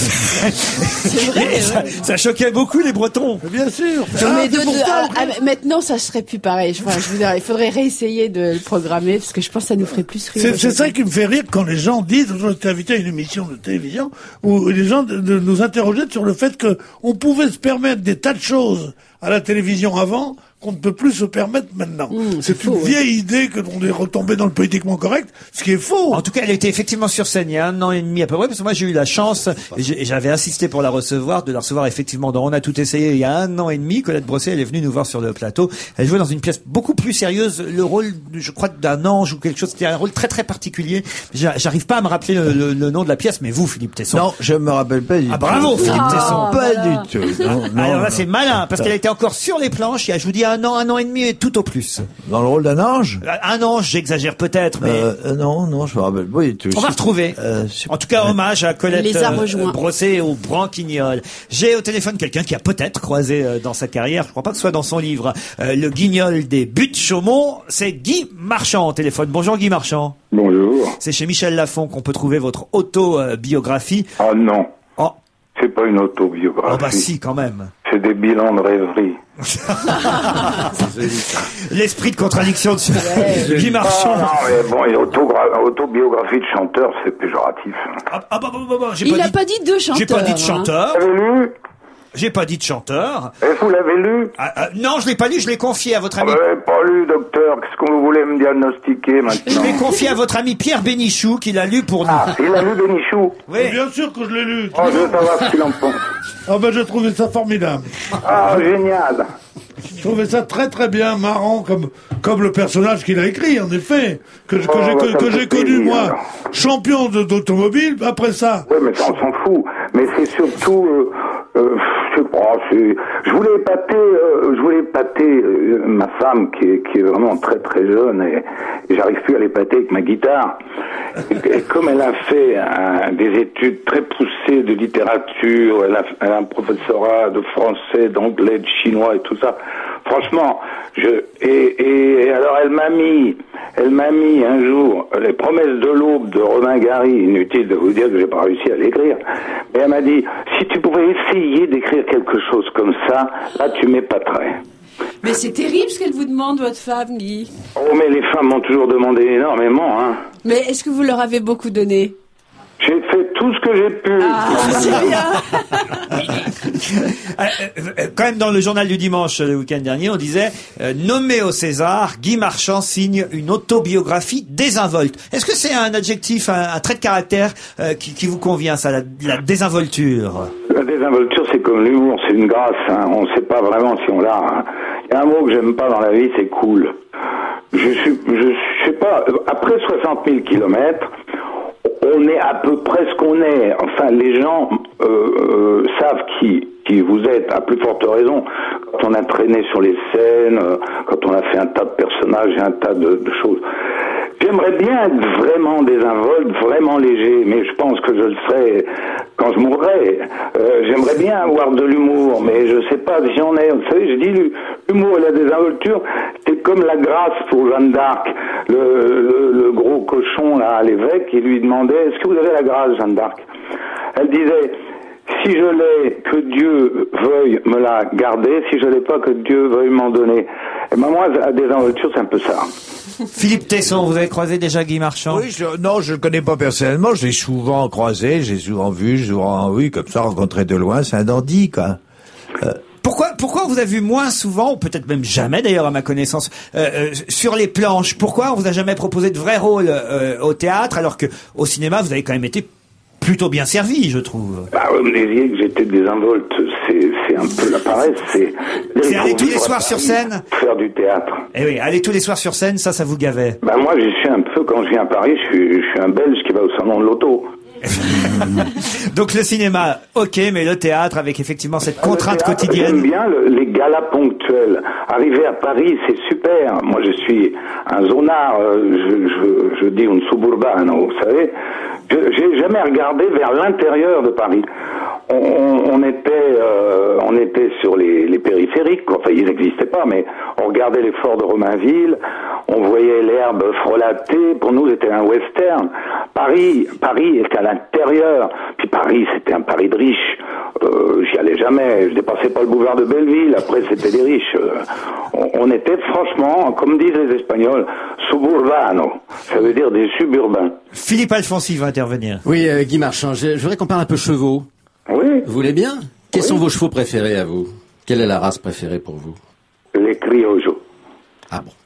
ça choquait beaucoup les Bretons. Bien sûr. Maintenant, ça serait plus pareil. Je veux dire, il faudrait réessayer de le programmer, parce que je pense que ça nous ferait plus rire. C'est ça qui me fait rire quand les gens disent, on était invité à une émission de télévision, où les gens de nous interrogeaient sur le fait que on pouvait se permettre des tas de choses à la télévision avant qu'on ne peut plus se permettre maintenant. C'est une vieille idée que l'on est retombé dans le politiquement correct, ce qui est faux. En tout cas, elle était effectivement sur scène il y a 1 an et demi à peu près, parce que moi j'ai eu la chance, et j'avais insisté pour de la recevoir effectivement dans On a tout essayé il y a 1 an et demi. Colette Brossé, elle est venue nous voir sur le plateau. Elle jouait dans une pièce beaucoup plus sérieuse, le rôle, je crois, d'un ange ou quelque chose, c'était un rôle très très particulier. J'arrive pas à me rappeler le nom de la pièce, mais vous, Philippe Tesson. Non, je me rappelle pas du tout. Ah bravo, Philippe Tesson. Pas du tout. Non, alors là, c'est malin, parce qu'elle était encore sur les planches, il y a, je vous dis, 1 an et demi et tout au plus. Dans le rôle d'un ange? Un ange, j'exagère peut-être, mais... non, je me rappelle pas du tout. On va retrouver. En tout cas, hommage à Colette Brossé aux Branquignoles. J'ai au téléphone quelqu'un qui a peut-être croisé dans sa carrière, je crois pas que ce soit dans son livre, le guignol des Buttes-Chaumont, c'est Guy Marchand au téléphone. Bonjour Guy Marchand. Bonjour. C'est chez Michel Lafon qu'on peut trouver votre autobiographie. Ah non. Oh. C'est pas une autobiographie. Oh bah si, quand même. C'est des bilans de rêverie. L'esprit de contradiction de Guy Marchand. Non, mais bon, autobiographie de chanteur, c'est péjoratif. Il n'a pas dit de chanteur. J'ai pas dit de chanteur. Vous l'avez lu? J'ai pas dit de chanteur. Et vous l'avez lu? Non, je l'ai pas lu, je l'ai confié à votre ami. Vous l'avez pas lu, docteur. Qu'est-ce que vous voulez me diagnostiquer maintenant? Je l'ai confié à votre ami Pierre Bénichou, qui l'a lu pour nous. Ah, il a lu Bénichou? Oui. Bien sûr que je l'ai lu. Oh, je veux savoir ce qu'il en pense. Ah ben, j'ai trouvé ça formidable. Ah, génial. Je trouvais ça très très bien, marrant, comme le personnage qu'il a écrit, en effet, que j'ai connu, moi, champion d'automobile, après ça. Oui, mais ça, on s'en fout. Mais c'est surtout, je sais pas, je voulais épater ma femme qui est vraiment très très jeune et j'arrive plus à l'épater avec ma guitare. Et comme elle a fait des études très poussées de littérature, elle a un professorat de français, d'anglais, de chinois et tout ça. Franchement, et alors elle m'a mis un jour Les Promesses de l'aube de Romain Gary. Inutile de vous dire que j'ai pas réussi à l'écrire. Mais elle m'a dit, si tu pouvais essayer d'écrire quelque chose comme ça, là tu m'épaterais. Mais c'est terrible ce qu'elle vous demande, votre femme, Guy. Oh, mais les femmes m'ont toujours demandé énormément, hein. Mais est-ce que vous leur avez beaucoup donné? J'ai fait tout ce que j'ai pu. Ah, c'est bien. Quand même, dans le journal du dimanche, le week-end dernier, on disait nommé au César, Guy Marchand signe une autobiographie désinvolte. Est-ce que c'est un adjectif, un trait de caractère qui vous convient, ça, la désinvolture? La désinvolture, c'est comme l'humour, c'est une grâce. Hein. On ne sait pas vraiment si on l'a. Hein. Il y a un mot que j'aime pas dans la vie, c'est cool. Je sais pas. Après 60 000 kilomètres, on est à peu près ce qu'on est. Enfin, les gens savent qui vous êtes, à plus forte raison. Quand on a traîné sur les scènes, quand on a fait un tas de personnages et un tas de choses. J'aimerais bien être vraiment désinvolte, vraiment léger, mais je pense que je le serai quand je mourrai. J'aimerais bien avoir de l'humour, mais je sais pas si j'en ai. Vous savez, je dis l'humour et la désinvolture, c'est comme la grâce pour Jeanne d'Arc. Le gros cochon là, à l'évêque, il lui demandait: est-ce que vous avez la grâce, Jeanne d'Arc? Elle disait: si je l'ai, que Dieu veuille me la garder. Si je l'ai pas, que Dieu veuille m'en donner. Et ben moi, la désinvolture, c'est un peu ça. Philippe Tesson, vous avez croisé déjà Guy Marchand? Oui, non, je le connais pas personnellement. Je l'ai souvent croisé, j'ai souvent vu, comme ça, rencontré de loin. C'est un dandy, quoi. Pourquoi on vous a vu moins souvent, ou peut-être même jamais d'ailleurs à ma connaissance, sur les planches? Pourquoi on vous a jamais proposé de vrais rôles au théâtre, alors que au cinéma vous avez quand même été plutôt bien servi, je trouve? Bah, vous me disiez que j'étais désinvolte. C'est un peu la paresse. C'est aller tous les soirs sur scène? Faire du théâtre. Eh oui, aller tous les soirs sur scène, ça vous gavait? Bah, moi, je suis un peu, quand je viens à Paris, je suis un Belge qui va au salon de l'auto. Donc le cinéma, ok, mais le théâtre avec effectivement cette contrainte quotidienne. J'aime bien les galas ponctuels. Arriver à Paris, c'est super. Moi, je suis un zonard, je dis un suburbano, vous savez. J'ai jamais regardé vers l'intérieur de Paris. On était sur les périphériques, enfin ils n'existaient pas, mais on regardait les forts de Romainville, on voyait l'herbe frelatée, pour nous c'était un western. Paris était à l'intérieur, puis Paris c'était un Paris de riches, j'y allais jamais, je dépassais pas le boulevard de Belleville, après c'était des riches. On était franchement, comme disent les Espagnols, suburbano, ça veut dire des suburbains. Philippe Alfonsi va intervenir. Oui, Guy Marchand, je voudrais qu'on parle un peu chevaux. Oui. Vous voulez bien? Quels sont vos chevaux préférés à vous? Quelle est la race préférée pour vous? Les criollos. Ah bon.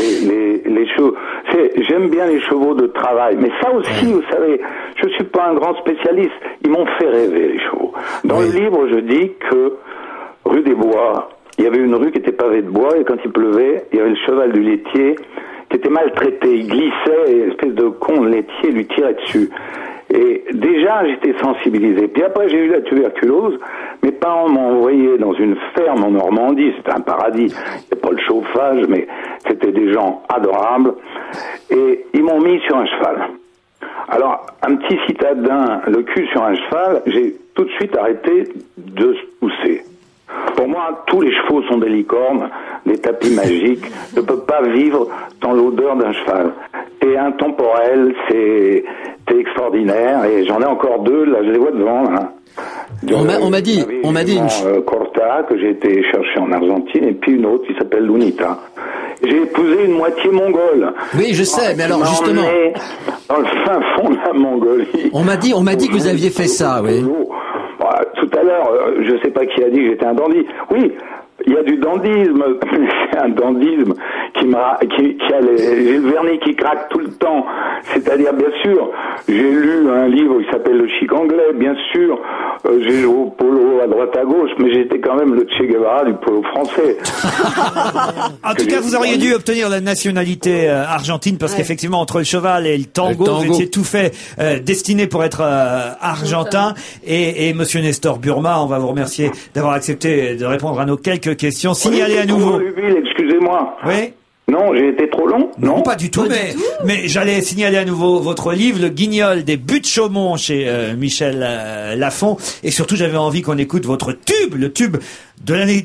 Les chevaux. J'aime bien les chevaux de travail, mais ça aussi, vous savez, je suis pas un grand spécialiste. Ils m'ont fait rêver, les chevaux. Dans le livre, je dis que rue des Bois, il y avait une rue qui était pavée de bois, et quand il pleuvait, il y avait le cheval du laitier qui était maltraité. Il glissait, et une espèce de con de laitier lui tirait dessus. Et déjà, j'étais sensibilisé. Puis après, j'ai eu la tuberculose. Mes parents m'ont envoyé dans une ferme en Normandie. C'était un paradis. Il n'y a pas le chauffage, mais c'était des gens adorables. Et ils m'ont mis sur un cheval. Alors, un petit citadin, le cul sur un cheval, j'ai tout de suite arrêté de se pousser. Pour moi, tous les chevaux sont des licornes, des tapis magiques. Je ne peux pas vivre dans l'odeur d'un cheval. Et intemporel, c'est extraordinaire. Et j'en ai encore deux, là, je les vois devant. Là. On m'a dit Corta, que j'ai été chercher en Argentine, et puis une autre qui s'appelle Lunita. J'ai épousé une moitié mongole. Oui, je sais, mais alors justement, dans le fin fond de la Mongolie. On m'a dit que vous aviez fait ça, oui. Tout à l'heure, je sais pas qui a dit que j'étais un dandy. Oui, il y a du dandisme, c'est un dandisme qui a j'ai le vernis qui craque tout le temps. C'est-à-dire, bien sûr, j'ai lu un livre qui s'appelle Le Chic anglais, bien sûr, j'ai joué au polo à droite à gauche, mais j'étais quand même le Che Guevara du polo français. En tout cas, vous auriez dû obtenir la nationalité argentine, parce qu'effectivement, entre le cheval et le tango, vous étiez tout fait destiné pour être argentin. Et monsieur Nestor Burma, on va vous remercier d'avoir accepté de répondre à nos quelques questions. Signalez à nouveau. Excusez-moi. Oui. Non, j'ai été trop long. Non, pas du tout. Mais j'allais signaler à nouveau votre livre, Le Guignol des Buttes Chaumont, chez Michel Lafon. Et surtout, j'avais envie qu'on écoute votre tube, le tube de l'année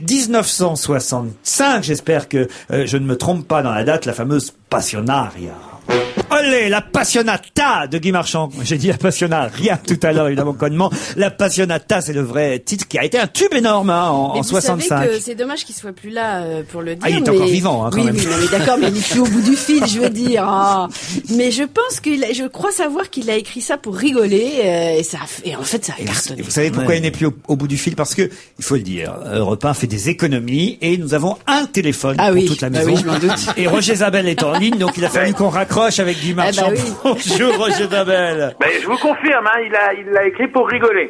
1965. J'espère que je ne me trompe pas dans la date, la fameuse Passionaria. Olé, la Passionata de Guy Marchand. J'ai dit la Passionaria tout à l'heure, évidemment, connement. La Passionata, c'est le vrai titre qui a été un tube énorme en 65. Vous savez que c'est dommage qu'il soit plus là pour le dire. Ah, il est encore vivant, quand même. Oui, mais d'accord, mais il est plus au bout du fil, je veux dire. Ah. Mais je pense je crois savoir qu'il a écrit ça pour rigoler, et en fait, ça a cartonné. Vous savez pourquoi il n'est plus au bout du fil? Parce que, il faut le dire, Europe 1 fait des économies, et nous avons un téléphone pour toute la maison. Oui, je m'en doute. Et Roger Zabel est en ligne, donc il a fallu qu'on raccroche avec Guy Marchand. Bonjour Roger Zabel. Je vous confirme, il l'a écrit pour rigoler.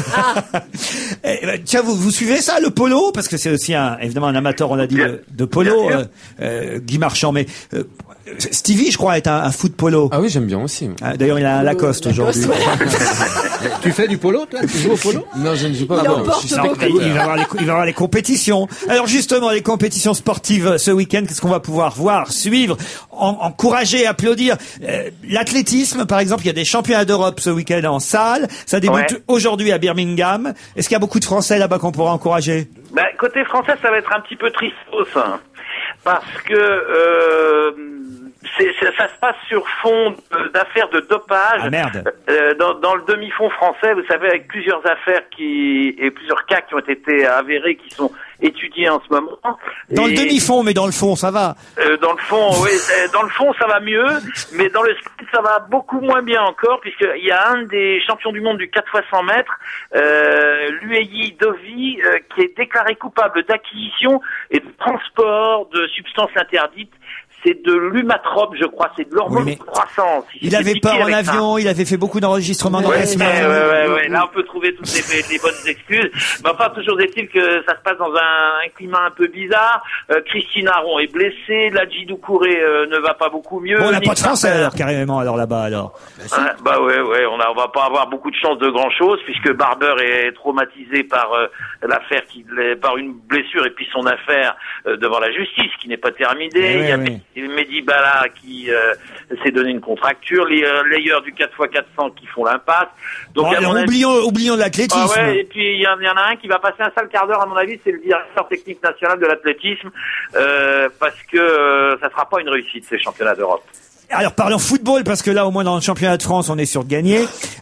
Tiens, vous suivez ça, le polo? Parce que c'est aussi évidemment un amateur, on l'a dit, de polo, Guy Marchand. Mais Stevie, je crois, est un fou de polo. Ah oui, j'aime bien aussi. D'ailleurs, il a un Lacoste aujourd'hui. Tu fais du polo, toi? Tu joues au polo? Non, je ne joue pas au polo. Il va avoir les compétitions. Alors justement, les compétitions sportives ce week-end, qu'est-ce qu'on va pouvoir voir, suivre, encourager, applaudir? L'athlétisme, par exemple, il y a des championnats d'Europe ce week-end en salle. Ça débute aujourd'hui à Birmingham. Est-ce qu'il y a beaucoup de Français là-bas qu'on pourra encourager? Côté français, ça va être un petit peu tristos, hein, parce que ça se passe sur fond d'affaires de dopage. Ah merde. Dans le demi-fond français, vous savez, avec plusieurs affaires et plusieurs cas qui ont été avérés, qui sont étudiés en ce moment. Dans le demi-fond, mais dans le fond, ça va. Dans le fond, oui, dans le fond, ça va mieux, mais dans le sprint, ça va beaucoup moins bien encore, puisqu'il y a un des champions du monde du 4x100 mètres, Lueyi Dovi, qui est déclaré coupable d'acquisition et de transport de substances interdites. C'est de l'humatrope, je crois, c'est de l'hormone de croissance. Il avait peur en avion, il avait fait beaucoup d'enregistrements dans la semaine. Ouais. Là, on peut trouver toutes les bonnes excuses. Mais enfin, toujours est-il que ça se passe dans un climat un peu bizarre. Christine Aron est blessée, Ladji Doucouré ne va pas beaucoup mieux. Bon, on n'a pas de Français alors, carrément, là-bas, alors. On va pas avoir beaucoup de chance de grand-chose, puisque Barber est traumatisé par l'affaire, par une blessure et puis son affaire devant la justice, qui n'est pas terminée. Il y a Mehdi Bala qui s'est donné une contracture, les layers du 4x400 qui font l'impasse. Donc oublions l'athlétisme. Et puis il y en a un qui va passer un sale quart d'heure, à mon avis, c'est le directeur technique national de l'athlétisme, parce que ça sera pas une réussite, ces championnats d'Europe. Alors parlons football, parce que là au moins dans le championnat de France on est sûr de gagner.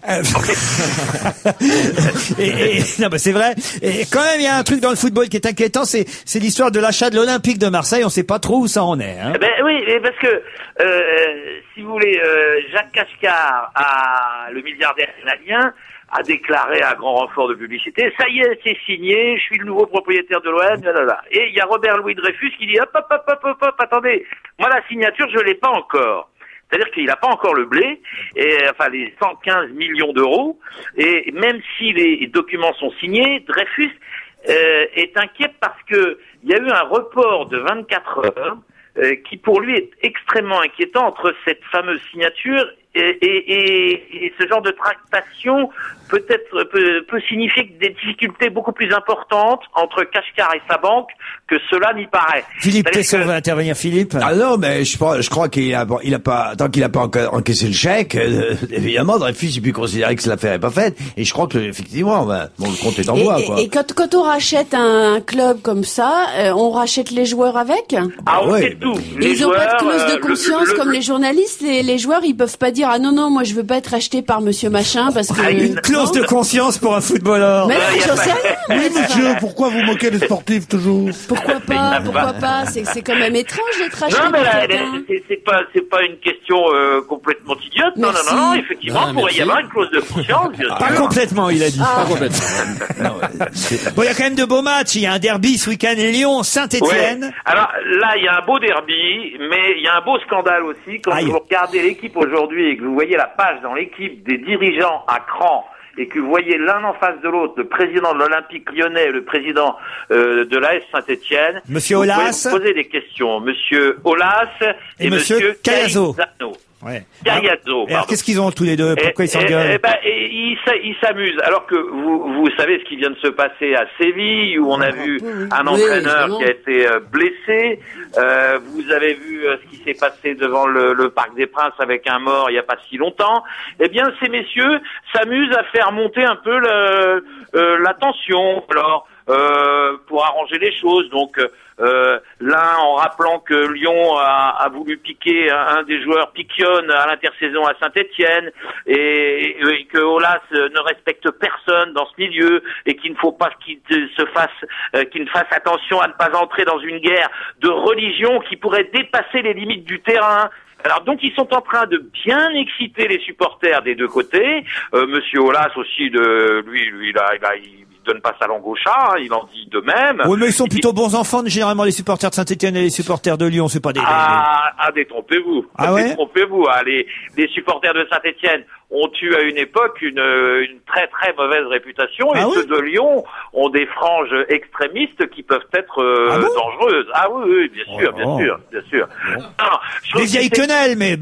Non, c'est vrai. Et quand même il y a un truc dans le football qui est inquiétant, c'est l'histoire de l'achat de l'Olympique de Marseille. On sait pas trop où ça en est. Hein. Oui, parce que si vous voulez, Jacques Cachecar, le milliardaire canadien, a déclaré à grand renfort de publicité, ça y est, c'est signé, je suis le nouveau propriétaire de l'OM, Et il y a Robert Louis Dreyfus qui dit hop, attendez, moi la signature je l'ai pas encore. C'est-à-dire qu'il n'a pas encore le blé, les 115 millions d'euros, et même si les documents sont signés, Dreyfus est inquiet parce que il y a eu un report de 24 heures qui pour lui est extrêmement inquiétant entre cette fameuse signature et ce genre de tractation peut signifier des difficultés beaucoup plus importantes entre Cachecar et sa banque que cela n'y paraît. Philippe Tesson veut intervenir. Philippe. Ah non, mais je crois qu'il a pas, tant qu'il a pas encaissé le chèque, évidemment, Dreyfus, il peut considérer que l'affaire est pas faite. Et je crois que, effectivement, le compte est en bois, quoi. Et quand on rachète un club comme ça, on rachète les joueurs avec? On fait tout. Ils ont pas de clause de conscience comme les journalistes. Les joueurs, ils peuvent pas dire, ah non, moi je veux pas être racheté par monsieur machin parce que... Une clause de conscience pour un footballeur. Mais j'en sais rien. Oui, monsieur, pourquoi vous moquez des sportifs toujours? Pourquoi pas? C'est quand même étrange d'être racheté. Non, mais c'est pas une question complètement idiote. Merci. Non, effectivement, il pourrait y avoir une clause de conscience. Pas complètement, il a dit. Pas complètement. Bon, il y a quand même de beaux matchs. Il y a un derby ce week-end, Lyon-Saint-Étienne. Ouais. Alors là, il y a un beau derby, mais il y a un beau scandale aussi. Quand vous regardez l'équipe aujourd'hui et que vous voyez la page dans l'équipe des dirigeants à cran, et que vous voyez l'un en face de l'autre, le président de l'Olympique Lyonnais et le président de l'AS Saint-Étienne. Monsieur Aulas. Vous pouvez vous poser des questions. Monsieur Aulas et Monsieur Cayazo. Ouais. Alors qu'est-ce qu'ils ont tous les deux? Pourquoi ils s'engueulent? Ils s'amusent. Alors que vous savez ce qui vient de se passer à Séville, où on a vu un entraîneur qui a été blessé. Vous avez vu ce qui s'est passé devant le Parc des Princes avec un mort il n'y a pas si longtemps. Eh bien, ces messieurs s'amusent à faire monter un peu la tension. Alors, pour arranger les choses. Donc, l'un en rappelant que Lyon a voulu piquer un des joueurs Piquion à l'intersaison à Saint-Étienne et que Aulas ne respecte personne dans ce milieu et qu'il ne faut pas qu'il ne fasse attention à ne pas entrer dans une guerre de religion qui pourrait dépasser les limites du terrain. Alors donc ils sont en train de bien exciter les supporters des deux côtés. Monsieur Aulas aussi lui il donne pas sa langue au chat, il en dit de même. Oui, mais ils sont plutôt bons enfants, généralement, les supporters de Saint-Étienne et les supporters de Lyon, c'est pas des... Détrompez-vous. Ah ouais? Détrompez-vous. Les supporters de Saint-Étienne ont eu à une époque une très très mauvaise réputation, et ceux de Lyon ont des franges extrémistes qui peuvent être dangereuses. Ah oui, bien sûr. Non, des vieilles quenelles, mais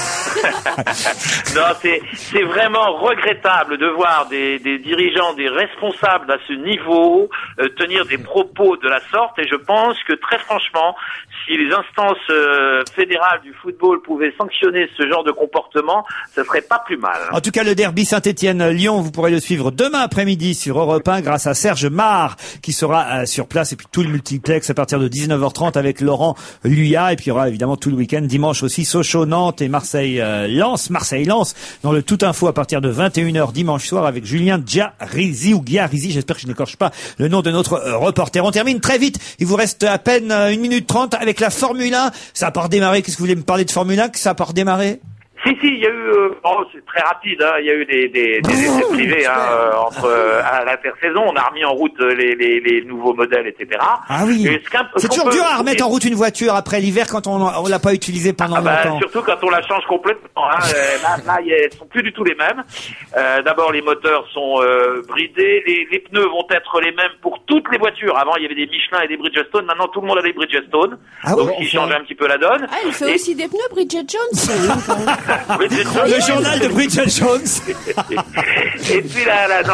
non, c'est vraiment regrettable de voir des dirigeants, des responsables à ce niveau tenir des propos de la sorte, et je pense que très franchement, si les instances fédérales du football pouvaient sanctionner ce genre de comportement, ce serait pas plus mal. En tout cas, le derby Saint-Étienne-Lyon, vous pourrez le suivre demain après-midi sur Europe 1 grâce à Serge Marr qui sera sur place, et puis tout le multiplex à partir de 19h30 avec Laurent Luyat, et puis il y aura évidemment tout le week-end, dimanche aussi, Sochaux-Nantes et Marseille-Lens dans le Tout Info à partir de 21h dimanche soir avec Julien Giarizi, j'espère que je n'écorche pas le nom de notre reporter. On termine très vite, il vous reste à peine 1 minute 30 avec la Formule 1. Ça a pas redémarré, qu'est-ce que vous voulez me parler de Formule 1, que ça a pas redémarré? Si, il y a eu, c'est très rapide, hein, il y a eu des essais privés, à l'intersaison, on a remis en route les nouveaux modèles, etc. Ah oui. C'est toujours dur à remettre en route une voiture après l'hiver quand on l'a pas utilisée pendant longtemps. Surtout quand on la change complètement, hein. Là, elles sont plus du tout les mêmes. D'abord, les moteurs sont bridés, les pneus vont être les mêmes pour toutes les voitures. Avant, il y avait des Michelin et des Bridgestone, maintenant tout le monde a des Bridgestone. Donc, ils changent un petit peu la donne. Ah, il fait aussi des pneus, Bridget Jones. Le journal de Bridget Jones. Et puis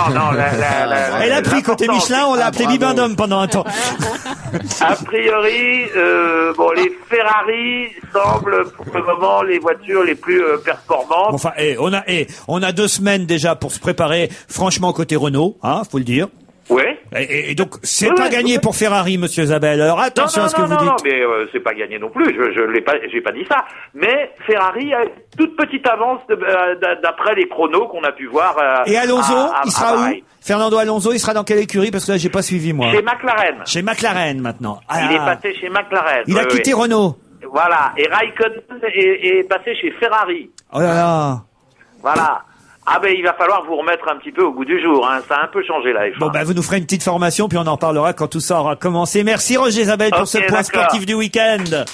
elle a pris côté Michelin, on l'a appelé Bibendum pendant un temps. A priori, les Ferrari semblent pour le moment les voitures les plus performantes. Enfin, on a 2 semaines déjà pour se préparer, franchement, côté Renault, hein, faut le dire. Oui. Et donc, c'est pas gagné pour Ferrari, monsieur Zabel. Alors, attention à ce que vous dites. Non, mais c'est pas gagné non plus. J'ai pas dit ça. Mais Ferrari a une toute petite avance d'après les chronos qu'on a pu voir. Et Alonso, il sera où? Fernando Alonso, il sera dans quelle écurie? Parce que là, j'ai pas suivi, moi. Chez McLaren. Chez McLaren, maintenant. Il est passé chez McLaren. Il a quitté Renault. Voilà. Et Raikkonen est passé chez Ferrari. Oh là là. Voilà. Ah ben il va falloir vous remettre un petit peu au goût du jour, hein. Ça a un peu changé la F1. Bon vous nous ferez une petite formation, puis on en parlera quand tout ça aura commencé. Merci Roger Isabelle pour ce point sportif du week-end.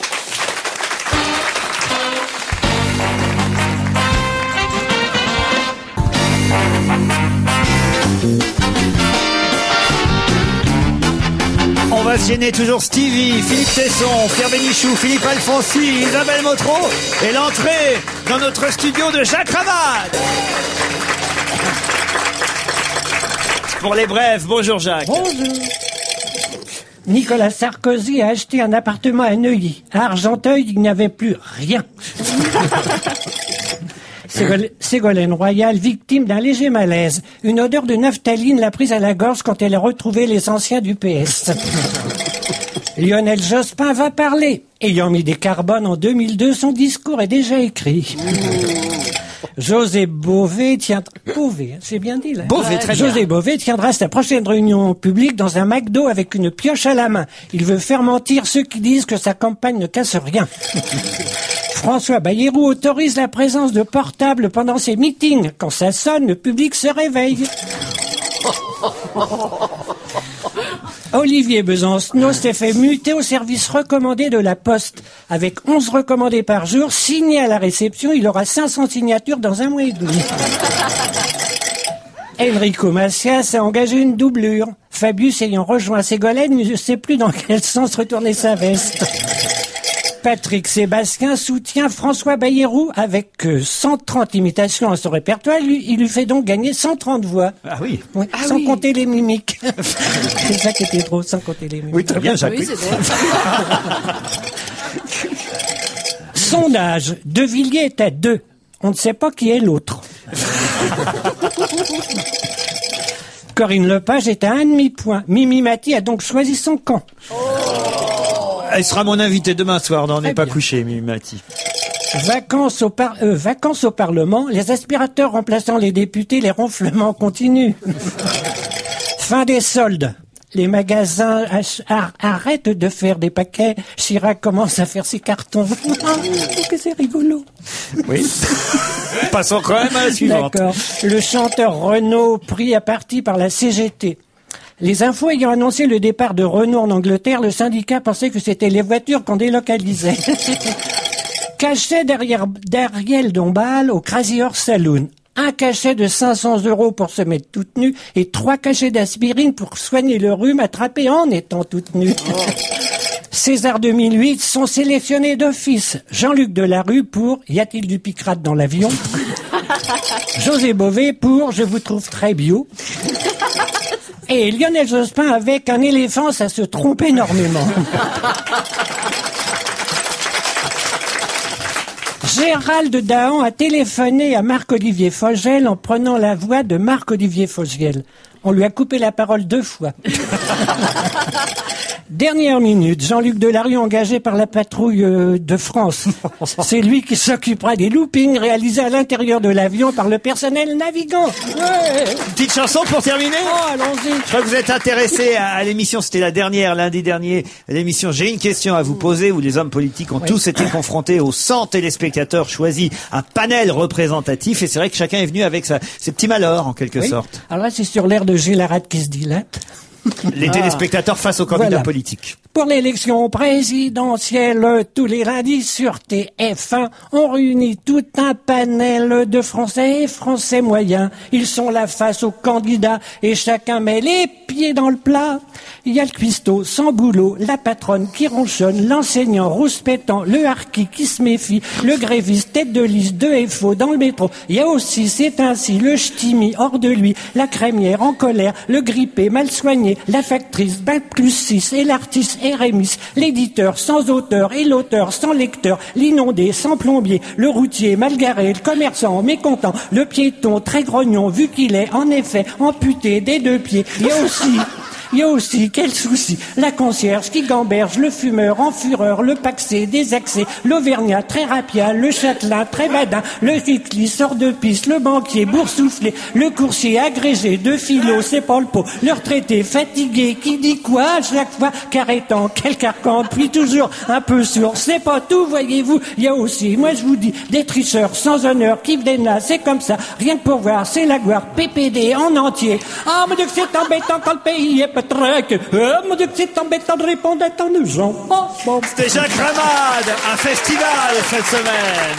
On va se gêner toujours Stevie, Philippe Tesson, Pierre Bénichou, Philippe Alfonsi, Isabelle Motro et l'entrée dans notre studio de Jacques Ramade. Pour les brefs, bonjour Jacques. Bonjour. Nicolas Sarkozy a acheté un appartement à Neuilly. À Argenteuil, il n'y avait plus rien. Ségolène Royal, victime d'un léger malaise. Une odeur de naphtaline l'a prise à la gorge quand elle a retrouvé les anciens du PS. Lionel Jospin va parler. Ayant mis des carbones en 2002, son discours est déjà écrit. José Bové c'est bien dit là. Bové, très bien. José Bové tiendra sa prochaine réunion publique dans un McDo avec une pioche à la main. Il veut faire mentir ceux qui disent que sa campagne ne casse rien. François Bayrou autorise la présence de portables pendant ses meetings. Quand ça sonne, le public se réveille. Olivier Besancenot s'est fait muter au service recommandé de la Poste. Avec 11 recommandés par jour, signés à la réception, il aura 500 signatures dans 1 mois et demi. Enrico Macias a engagé une doublure. Fabius ayant rejoint Ségolène, ne sait plus dans quel sens retourner sa veste. Patrick Sébastien soutient François Bayrou avec 130 imitations à son répertoire. Il lui fait donc gagner 130 voix. Ah oui. Sans compter les mimiques. C'est ça qui était drôle, sans compter les mimiques. Oui, très bien, Jacques. Oui, Sondage. De Villiers est à 2. On ne sait pas qui est l'autre. Corinne Lepage est à 1,5 point. Mimi Mati a donc choisi son camp. Elle sera mon invitée demain soir dans On n'est pas couché, Mimi Mati. Vacances au Parlement, les aspirateurs remplaçant les députés, les ronflements continuent. Fin des soldes. Les magasins arrêtent de faire des paquets. Chirac commence à faire ses cartons. Que c'est rigolo. Oui. Passons quand même à la suivante. D'accord. Le chanteur Renaud pris à partie par la CGT. Les infos ayant annoncé le départ de Renault en Angleterre, le syndicat pensait que c'était les voitures qu'on délocalisait. Caché derrière Dombasle au Crazy Horse Saloon. un cachet de 500 € pour se mettre toute nue et 3 cachets d'aspirine pour soigner le rhume attrapé en étant toute nue. César 2008 sont sélectionnés d'office. Jean-Luc Delarue pour « Y a-t-il du picrate dans l'avion ?» José Bové pour « Je vous trouve très bio ». Et Lionel Jospin avec un éléphant, ça se trompe énormément. Gérald Dahan a téléphoné à Marc-Olivier Fogel en prenant la voix de Marc-Olivier Fogel. On lui a coupé la parole 2 fois. Dernière minute, Jean-Luc Delarue engagé par la patrouille de France. C'est lui qui s'occupera des loopings réalisés à l'intérieur de l'avion par le personnel navigant. Ouais. Petite chanson pour terminer. Oh, allons-y. Je crois que vous êtes intéressé à l'émission, c'était la dernière, lundi dernier, l'émission J'ai une question à vous poser, où les hommes politiques ont tous été confrontés aux 100 téléspectateurs choisis, un panel représentatif, et c'est vrai que chacun est venu avec ses petits malheurs, en quelque sorte. Alors là, c'est sur l'air de Gélarade qui se dilate. Les téléspectateurs face aux candidats politiques. Pour l'élection présidentielle, tous les lundis sur TF1, on réunit tout un panel de Français et Français moyens. Ils sont là face aux candidats et chacun met les pieds dans le plat. Il y a le cuistot sans boulot, la patronne qui ronchonne, l'enseignant rouspétant, le harki qui se méfie, le gréviste tête de liste de FO dans le métro. Il y a aussi, c'est ainsi, le ch'timi hors de lui, la crémière en colère, le grippé mal soigné, la factrice bac plus 6 et l'artiste Rémis, l'éditeur sans auteur et l'auteur sans lecteur, l'inondé sans plombier, le routier mal garé, le commerçant mécontent, le piéton très grognon vu qu'il est en effet amputé des 2 pieds. Il y a aussi, quel souci, la concierge qui gamberge, le fumeur en fureur, le paxé désaxé, l'auvergnat très rapial, le châtelain très badin, le cycliste hors de piste, le banquier boursouflé, le coursier agrégé de philo, c'est pas le pot, le retraité fatigué qui dit quoi à chaque fois, carrétant, quel carcan, puis toujours un peu sourd, c'est pas tout, voyez-vous, il y a aussi, moi je vous dis, des tricheurs sans honneur qui viennent là, c'est comme ça, rien que pour voir, c'est la gloire, PPD en entier. Ah, mon Dieu, que c'est embêtant quand le pays est mon Dieu, que c'est embêtant de répondre à tant de gens. C'était Jacques Ramade, un festival cette semaine.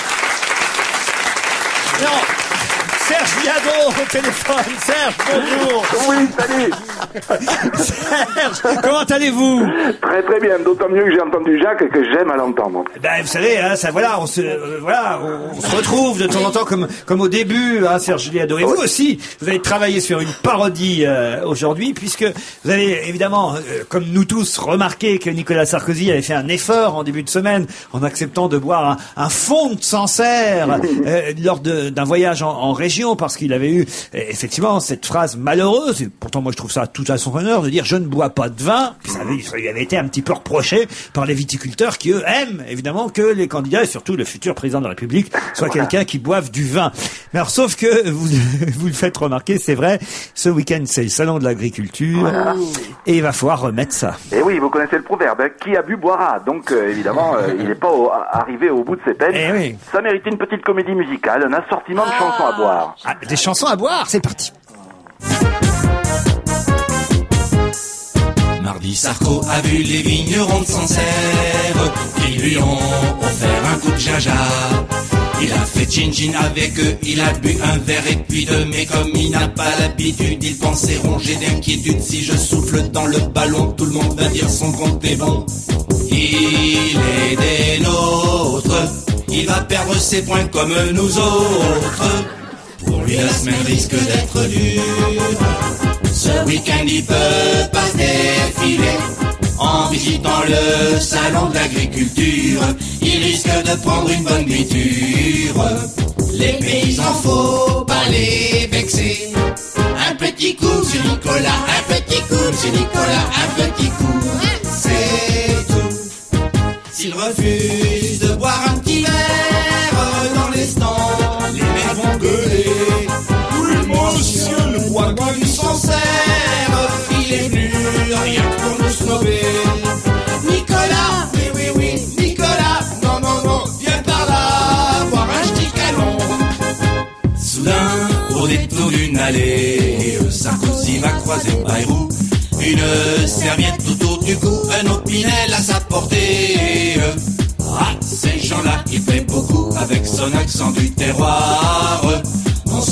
Non, Serge Viado au téléphone. Serge, bonjour. Oui, salut. Serge, comment allez-vous? Très très bien, d'autant mieux que j'ai entendu Jacques et que j'aime à l'entendre. Ben, vous savez, hein, ça, voilà, on se retrouve de temps en temps comme au début, hein, Serge Viado. Et vous aussi, vous avez travaillé sur une parodie aujourd'hui, puisque vous avez évidemment, comme nous tous, remarqué que Nicolas Sarkozy avait fait un effort en début de semaine en acceptant de boire un fond de Sancerre lors d'un voyage en région, parce qu'il avait eu effectivement cette phrase malheureuse, et pourtant moi je trouve ça tout à son honneur, de dire je ne bois pas de vin. Ça lui avait été un petit peu reproché par les viticulteurs qui eux aiment évidemment que les candidats et surtout le futur président de la République soit quelqu'un qui boive du vin. Mais alors, sauf que vous le faites remarquer, c'est vrai, ce week-end c'est le salon de l'agriculture et il va falloir remettre ça. Et oui, vous connaissez le proverbe, hein, qui a bu boira. Donc évidemment il n'est pas arrivé au bout de ses peines. Oui. Ça méritait une petite comédie musicale, un assortiment de chansons à boire. Ah, des chansons à boire, c'est parti. Mardi, Sarko a vu les vignerons de Sancerre qui lui ont offert un coup de jaja. Il a fait chin-chin avec eux, il a bu un verre et puis deux, mais comme il n'a pas l'habitude, il pensait ronger d'inquiétude. Si je souffle dans le ballon, tout le monde va dire son compte est bon. Il est des nôtres, il va perdre ses points comme nous autres. Pour lui la semaine risque d'être dure. Ce week-end il peut pas se défiler en visitant le salon de l'agriculture. Il risque de prendre une bonne gluture. Les paysans faut pas les vexer. Un petit coup sur Nicolas, un petit coup sur Nicolas, un petit coup, c'est tout. S'il refuse de boire un petit verre dans les stands, les mecs vont gueuler. Oui, monsieur, le bois du Sancerre, il est venu rien que pour nous snobber. Nicolas, oui, Nicolas, non, viens par là, boire un petit canon. Soudain, au détour d'une allée, Sarkozy va croiser Bayrou. Une serviette tout autour du cou, un opinel à sa portée. Ah, ces gens-là, ils paient beaucoup avec son accent du terroir.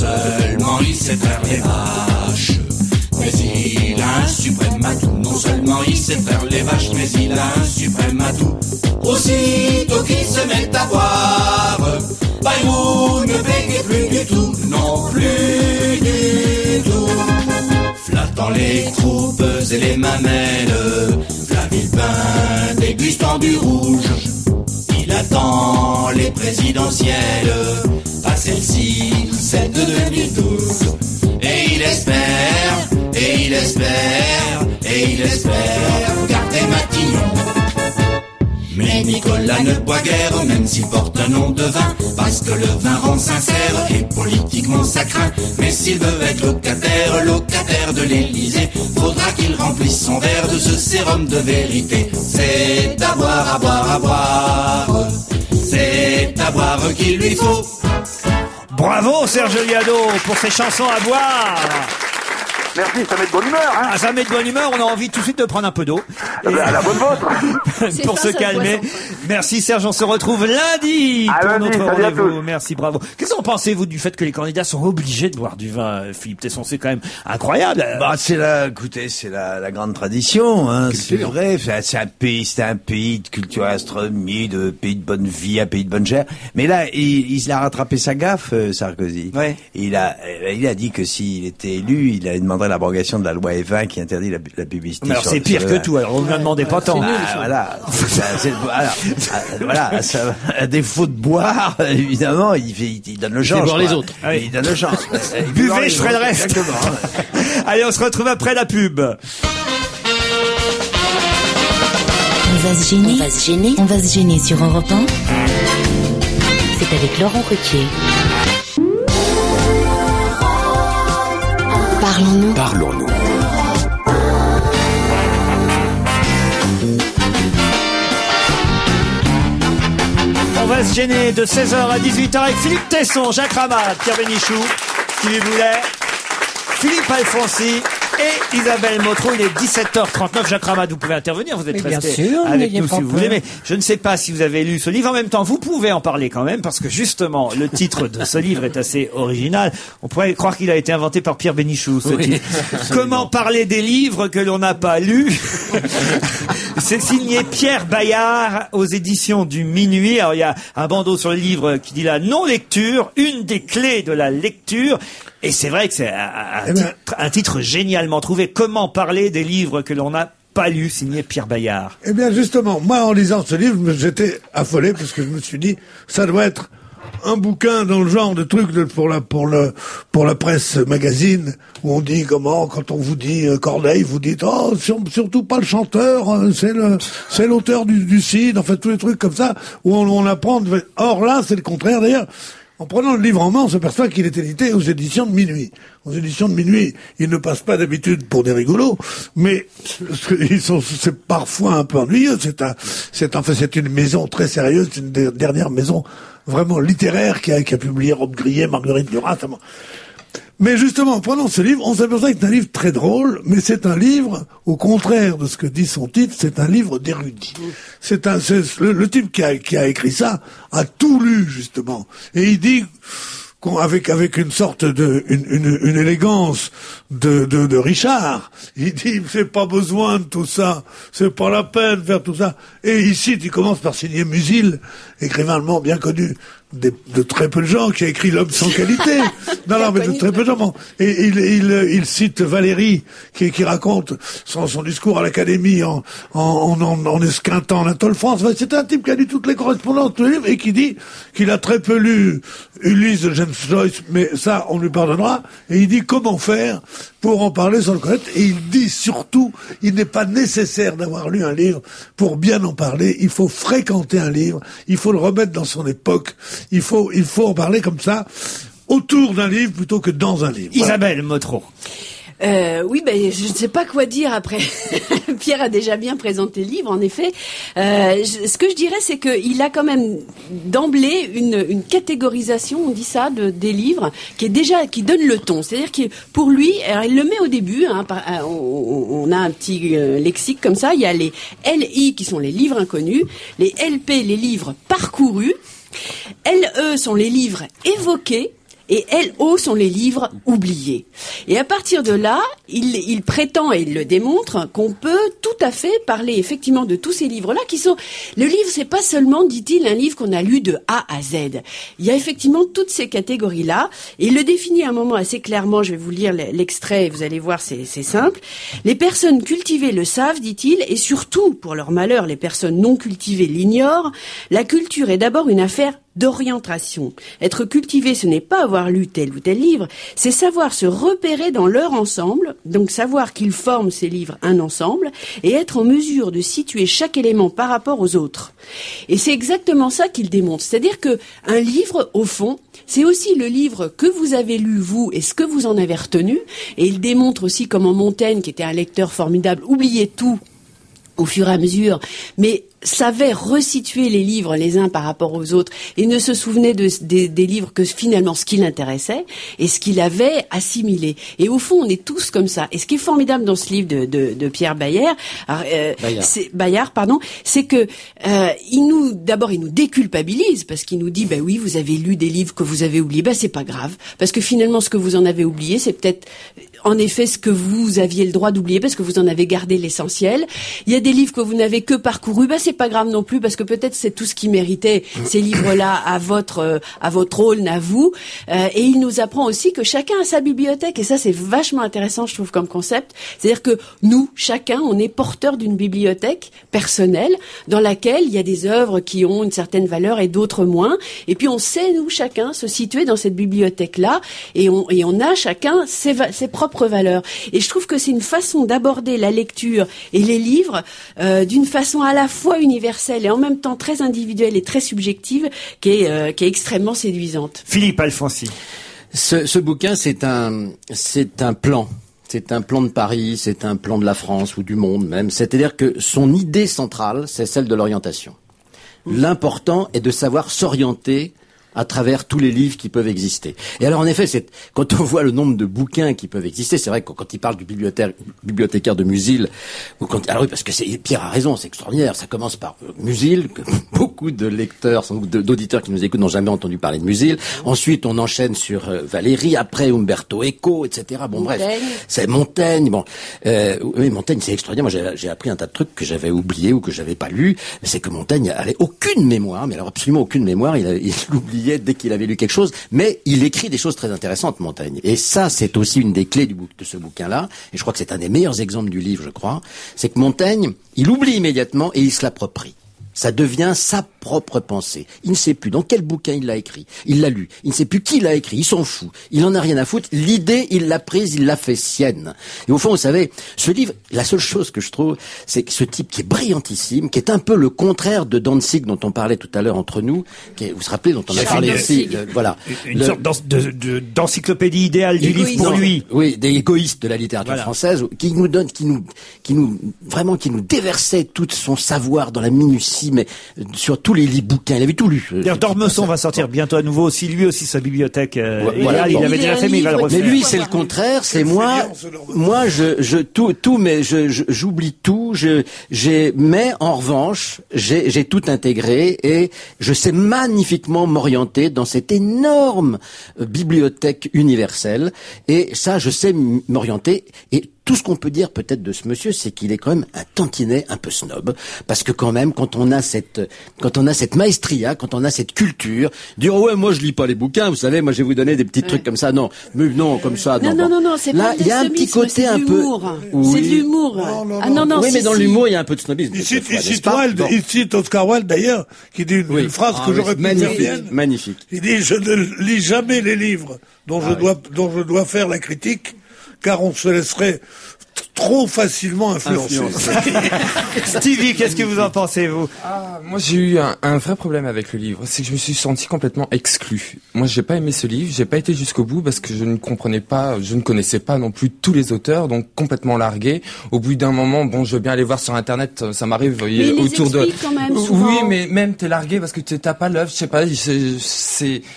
seulement il sait faire les vaches, mais il a un suprême atout. Non seulement il sait faire les vaches, mais il a un suprême atout. Aussitôt qu'il se met à boire, Bayrou ne bégaye plus du tout, non plus du tout. Flattant les troupes et les mamelles, V'là Villepin dégustant du rouge. Il attend les présidentielles, à celle-ci, celle de 2012. Et il espère, et il espère, et il espère garder Matignon. Mais Nicolas ne boit guère, même s'il porte un nom de vin, parce que le vin rend sincère et politiquement ça craint. Mais s'il veut être locataire de l'Élysée, faudra qu'il remplisse son verre de ce sérum de vérité. C'est à boire, à boire, à boire, c'est à boire qu'il lui faut. Bravo Serge Liado pour ses chansons à boire. Merci, ça met de bonne humeur, hein. Ah, ça met de bonne humeur, on a envie tout de suite de prendre un peu d'eau. À la bonne vôtre. Pour se calmer. Merci Serge, on se retrouve lundi pour notre rendez-vous. Merci, bravo. Qu'est-ce que vous pensez, vous, du fait que les candidats sont obligés de boire du vin, Philippe Tesson? C'est quand même incroyable. Bah, écoutez, c'est la grande tradition, hein. C'est vrai. C'est un pays de culture gastronomie, de pays de bonne vie, un pays de bonne chair. Mais là, il a rattrapé sa gaffe, Sarkozy. Ouais. Il a dit que s'il était élu, il a demandé l'abrogation de la loi E20 qui interdit la publicité. Mais alors c'est pire que tout, alors on ne demandait pas tant. Voilà. Voilà, à défaut de boire, évidemment, il donne le change. Il boire les autres. Il donne le change. Buvez, je ferai le reste. Exactement. Allez, on se retrouve après la pub. On va se gêner. On va se gêner sur Europe 1. C'est avec Laurent Ruquier. Parlons-nous. On va se gêner de 16h à 18h avec Philippe Tesson, Jacques Ramade, Pierre Bénichou, Stevie Boulet, Philippe Alfonsi et Isabelle Motro. Il est 17h39. Jacques Ramade, vous pouvez intervenir. Vous êtes resté avec nous si vous voulez. Mais je ne sais pas si vous avez lu ce livre. En même temps, vous pouvez en parler quand même parce que justement, le titre de ce livre est assez original. On pourrait croire qu'il a été inventé par Pierre Bénichou, ce titre. Comment parler des livres que l'on n'a pas lus? C'est signé Pierre Bayard aux éditions du Minuit. Alors, il y a un bandeau sur le livre qui dit la non-lecture, une des clés de la lecture. Et c'est vrai que c'est un titre génialement trouvé. Comment parler des livres que l'on n'a pas lus, signé Pierre Bayard. Eh bien, justement, moi, en lisant ce livre, j'étais affolé parce que je me suis dit, ça doit être un bouquin dans le genre de truc pour la presse magazine où on dit comment, quand on vous dit Corneille, vous dites surtout pas le chanteur, c'est l'auteur du Cid, en fait tous les trucs comme ça où on apprend. Or là, c'est le contraire d'ailleurs. En prenant le livre en main, on s'aperçoit qu'il est édité aux éditions de Minuit. Aux éditions de Minuit, ils ne passent pas d'habitude pour des rigolos, mais c'est parfois un peu ennuyeux. C'est une maison très sérieuse, une des dernières maisons vraiment littéraires qui a publié Robe Grillet, Marguerite Duras. Mais justement, en prenant ce livre, on s'aperçoit que c'est un livre très drôle, mais c'est un livre, au contraire de ce que dit son titre, c'est un livre d'érudit. Le type qui a écrit ça a tout lu, justement. Et il dit, avec une sorte une élégance de Richard, il dit, c'est pas besoin de tout ça, c'est pas la peine de faire tout ça. Et ici, il commence par signer Musil, écrivain allemand bien connu, de très peu de gens, qui a écrit L'homme sans qualité. Non, mais de très peu de gens. Bon. Et il cite Valéry, qui raconte son discours à l'Académie en esquintant l'Anatole France. Enfin, c'est un type qui a lu toutes les correspondances de livres et qui dit qu'il a très peu lu Ulysse de James Joyce, mais ça, on lui pardonnera. Et il dit comment faire pour en parler sans le connaître. Et il dit surtout, il n'est pas nécessaire d'avoir lu un livre pour bien en parler. Il faut fréquenter un livre. Il faut le remettre dans son époque. Il faut en parler comme ça, autour d'un livre plutôt que dans un livre. Isabelle Motro. Oui, je ne sais pas quoi dire après. Pierre a déjà bien présenté le livre, en effet. Ce que je dirais, c'est qu'il a quand même d'emblée une catégorisation, on dit ça, des livres, qui donne le ton. C'est-à-dire que pour lui, alors il le met au début, on a un petit lexique comme ça. Il y a les LI qui sont les livres inconnus, les LP les livres parcourus, LE sont les livres évoqués, et LO sont les livres oubliés. Et à partir de là, il prétend, et il le démontre, qu'on peut tout à fait parler effectivement de tous ces livres-là qui sont... Le livre, c'est pas seulement, dit-il, un livre qu'on a lu de A à Z. Il y a effectivement toutes ces catégories-là, et il le définit à un moment assez clairement. Je vais vous lire l'extrait, et vous allez voir, c'est simple. Les personnes cultivées le savent, dit-il, et surtout, pour leur malheur, les personnes non cultivées l'ignorent. La culture est d'abord une affaire d'orientation. Être cultivé, ce n'est pas avoir lu tel ou tel livre, c'est savoir se repérer dans leur ensemble, donc savoir qu'ils forment ces livres un ensemble, et être en mesure de situer chaque élément par rapport aux autres. Et c'est exactement ça qu'il démontre. C'est-à-dire que un livre, au fond, c'est aussi le livre que vous avez lu, vous, et ce que vous en avez retenu. Et il démontre aussi comment Montaigne, qui était un lecteur formidable, oubliait tout au fur et à mesure, mais savait resituer les livres les uns par rapport aux autres et ne se souvenait des livres que finalement ce qui l'intéressait et ce qu'il avait assimilé. Et au fond, on est tous comme ça. Et ce qui est formidable dans ce livre de Pierre Bayard, c'est que il nous déculpabilise parce qu'il nous dit oui, vous avez lu des livres que vous avez oubliés, c'est pas grave parce que finalement ce que vous en avez oublié, c'est peut-être en effet ce que vous aviez le droit d'oublier parce que vous en avez gardé l'essentiel. Il y a des livres que vous n'avez que parcourus, c'est pas grave non plus parce que peut-être c'est tout ce qui méritait ces livres-là à votre rôle, à vous. Et il nous apprend aussi que chacun a sa bibliothèque et ça c'est vachement intéressant, je trouve, comme concept. C'est-à-dire que nous, chacun, on est porteur d'une bibliothèque personnelle dans laquelle il y a des œuvres qui ont une certaine valeur et d'autres moins. Et puis on sait, nous, chacun, se situer dans cette bibliothèque-là et on a chacun ses propres valeurs. Et je trouve que c'est une façon d'aborder la lecture et les livres d'une façon à la fois universelle et en même temps très individuelle et très subjective qui est extrêmement séduisante. Philippe Alfonsi. Ce bouquin, c'est un plan. C'est un plan de Paris, c'est un plan de la France ou du monde même. C'est-à-dire que son idée centrale, c'est celle de l'orientation. L'important est de savoir s'orienter à travers tous les livres qui peuvent exister. Et alors en effet, quand on voit le nombre de bouquins qui peuvent exister, c'est vrai que quand il parle du bibliothécaire de Musil, alors oui, parce que Pierre a raison, c'est extraordinaire, ça commence par Musil, que beaucoup de lecteurs, d'auditeurs qui nous écoutent n'ont jamais entendu parler de Musil. Ensuite, on enchaîne sur Valéry, après Umberto Eco, etc. Bon, Montaigne. Bref, c'est Montaigne. Bon, oui, Montaigne, c'est extraordinaire. Moi, j'ai appris un tas de trucs que j'avais oubliés ou que j'avais pas lus. C'est que Montaigne avait aucune mémoire, mais alors absolument aucune mémoire. Il oubliait dès qu'il avait lu quelque chose, mais il écrit des choses très intéressantes, Montaigne. Et ça, c'est aussi une des clés de ce bouquin-là, et je crois que c'est un des meilleurs exemples du livre, je crois, c'est que Montaigne, il oublie immédiatement et il se l'approprie. Ça devient sa propre pensée. Il ne sait plus dans quel bouquin il l'a écrit. Il l'a lu. Il ne sait plus qui l'a écrit. Il s'en fout. Il en a rien à foutre. L'idée, il l'a prise, il l'a fait sienne. Et au fond, vous savez, ce livre, la seule chose que je trouve, c'est que ce type qui est brillantissime, qui est un peu le contraire de Danzig dont on parlait tout à l'heure entre nous, vous vous rappelez, dont on a parlé aussi, voilà. Une sorte d'encyclopédie idéale du livre pour lui. Oui, des égoïstes de la littérature française, qui nous déversait tout son savoir dans la minutie, mais sur tous les bouquins, il avait tout lu. D'ailleurs, D'Ormesson va sortir biento à nouveau aussi, lui aussi, sa bibliothèque. Voilà, il avait déjà fait, mais il va le refaire. Mais lui, c'est le contraire, c'est moi, j'oublie tout, mais en revanche, j'ai tout intégré et je sais magnifiquement m'orienter dans cette énorme bibliothèque universelle et ça, je sais m'orienter et tout ce qu'on peut dire peut-être de ce monsieur, c'est qu'il est quand même un tantinet un peu snob, parce que quand même, quand on a cette maestria, quand on a cette culture, dire ouais, moi je lis pas les bouquins, vous savez, moi je vais vous donner des petits trucs comme ça, non, mais non, comme ça, non. Non, c'est là, il y a un petit côté un peu, c'est de l'humour. Oui, mais dans l'humour, il y a un peu de snobisme. Il cite Oscar Wilde d'ailleurs, qui dit une phrase que j'aurais pu dire. Magnifique. Il dit je ne lis jamais les livres dont je dois faire la critique, car on se laisserait trop facilement influencer. Stevie, qu'est-ce que vous en pensez, vous? Moi, j'ai eu un vrai problème avec le livre. C'est que je me suis senti complètement exclu. Moi, j'ai pas aimé ce livre. J'ai pas été jusqu'au bout parce que je ne connaissais pas non plus tous les auteurs, donc complètement largué. Au bout d'un moment, je veux bien aller voir sur Internet, ça m'arrive autour de... Quand même, souvent. Oui, mais même t'es largué parce que t'as pas l'œuvre, je sais pas,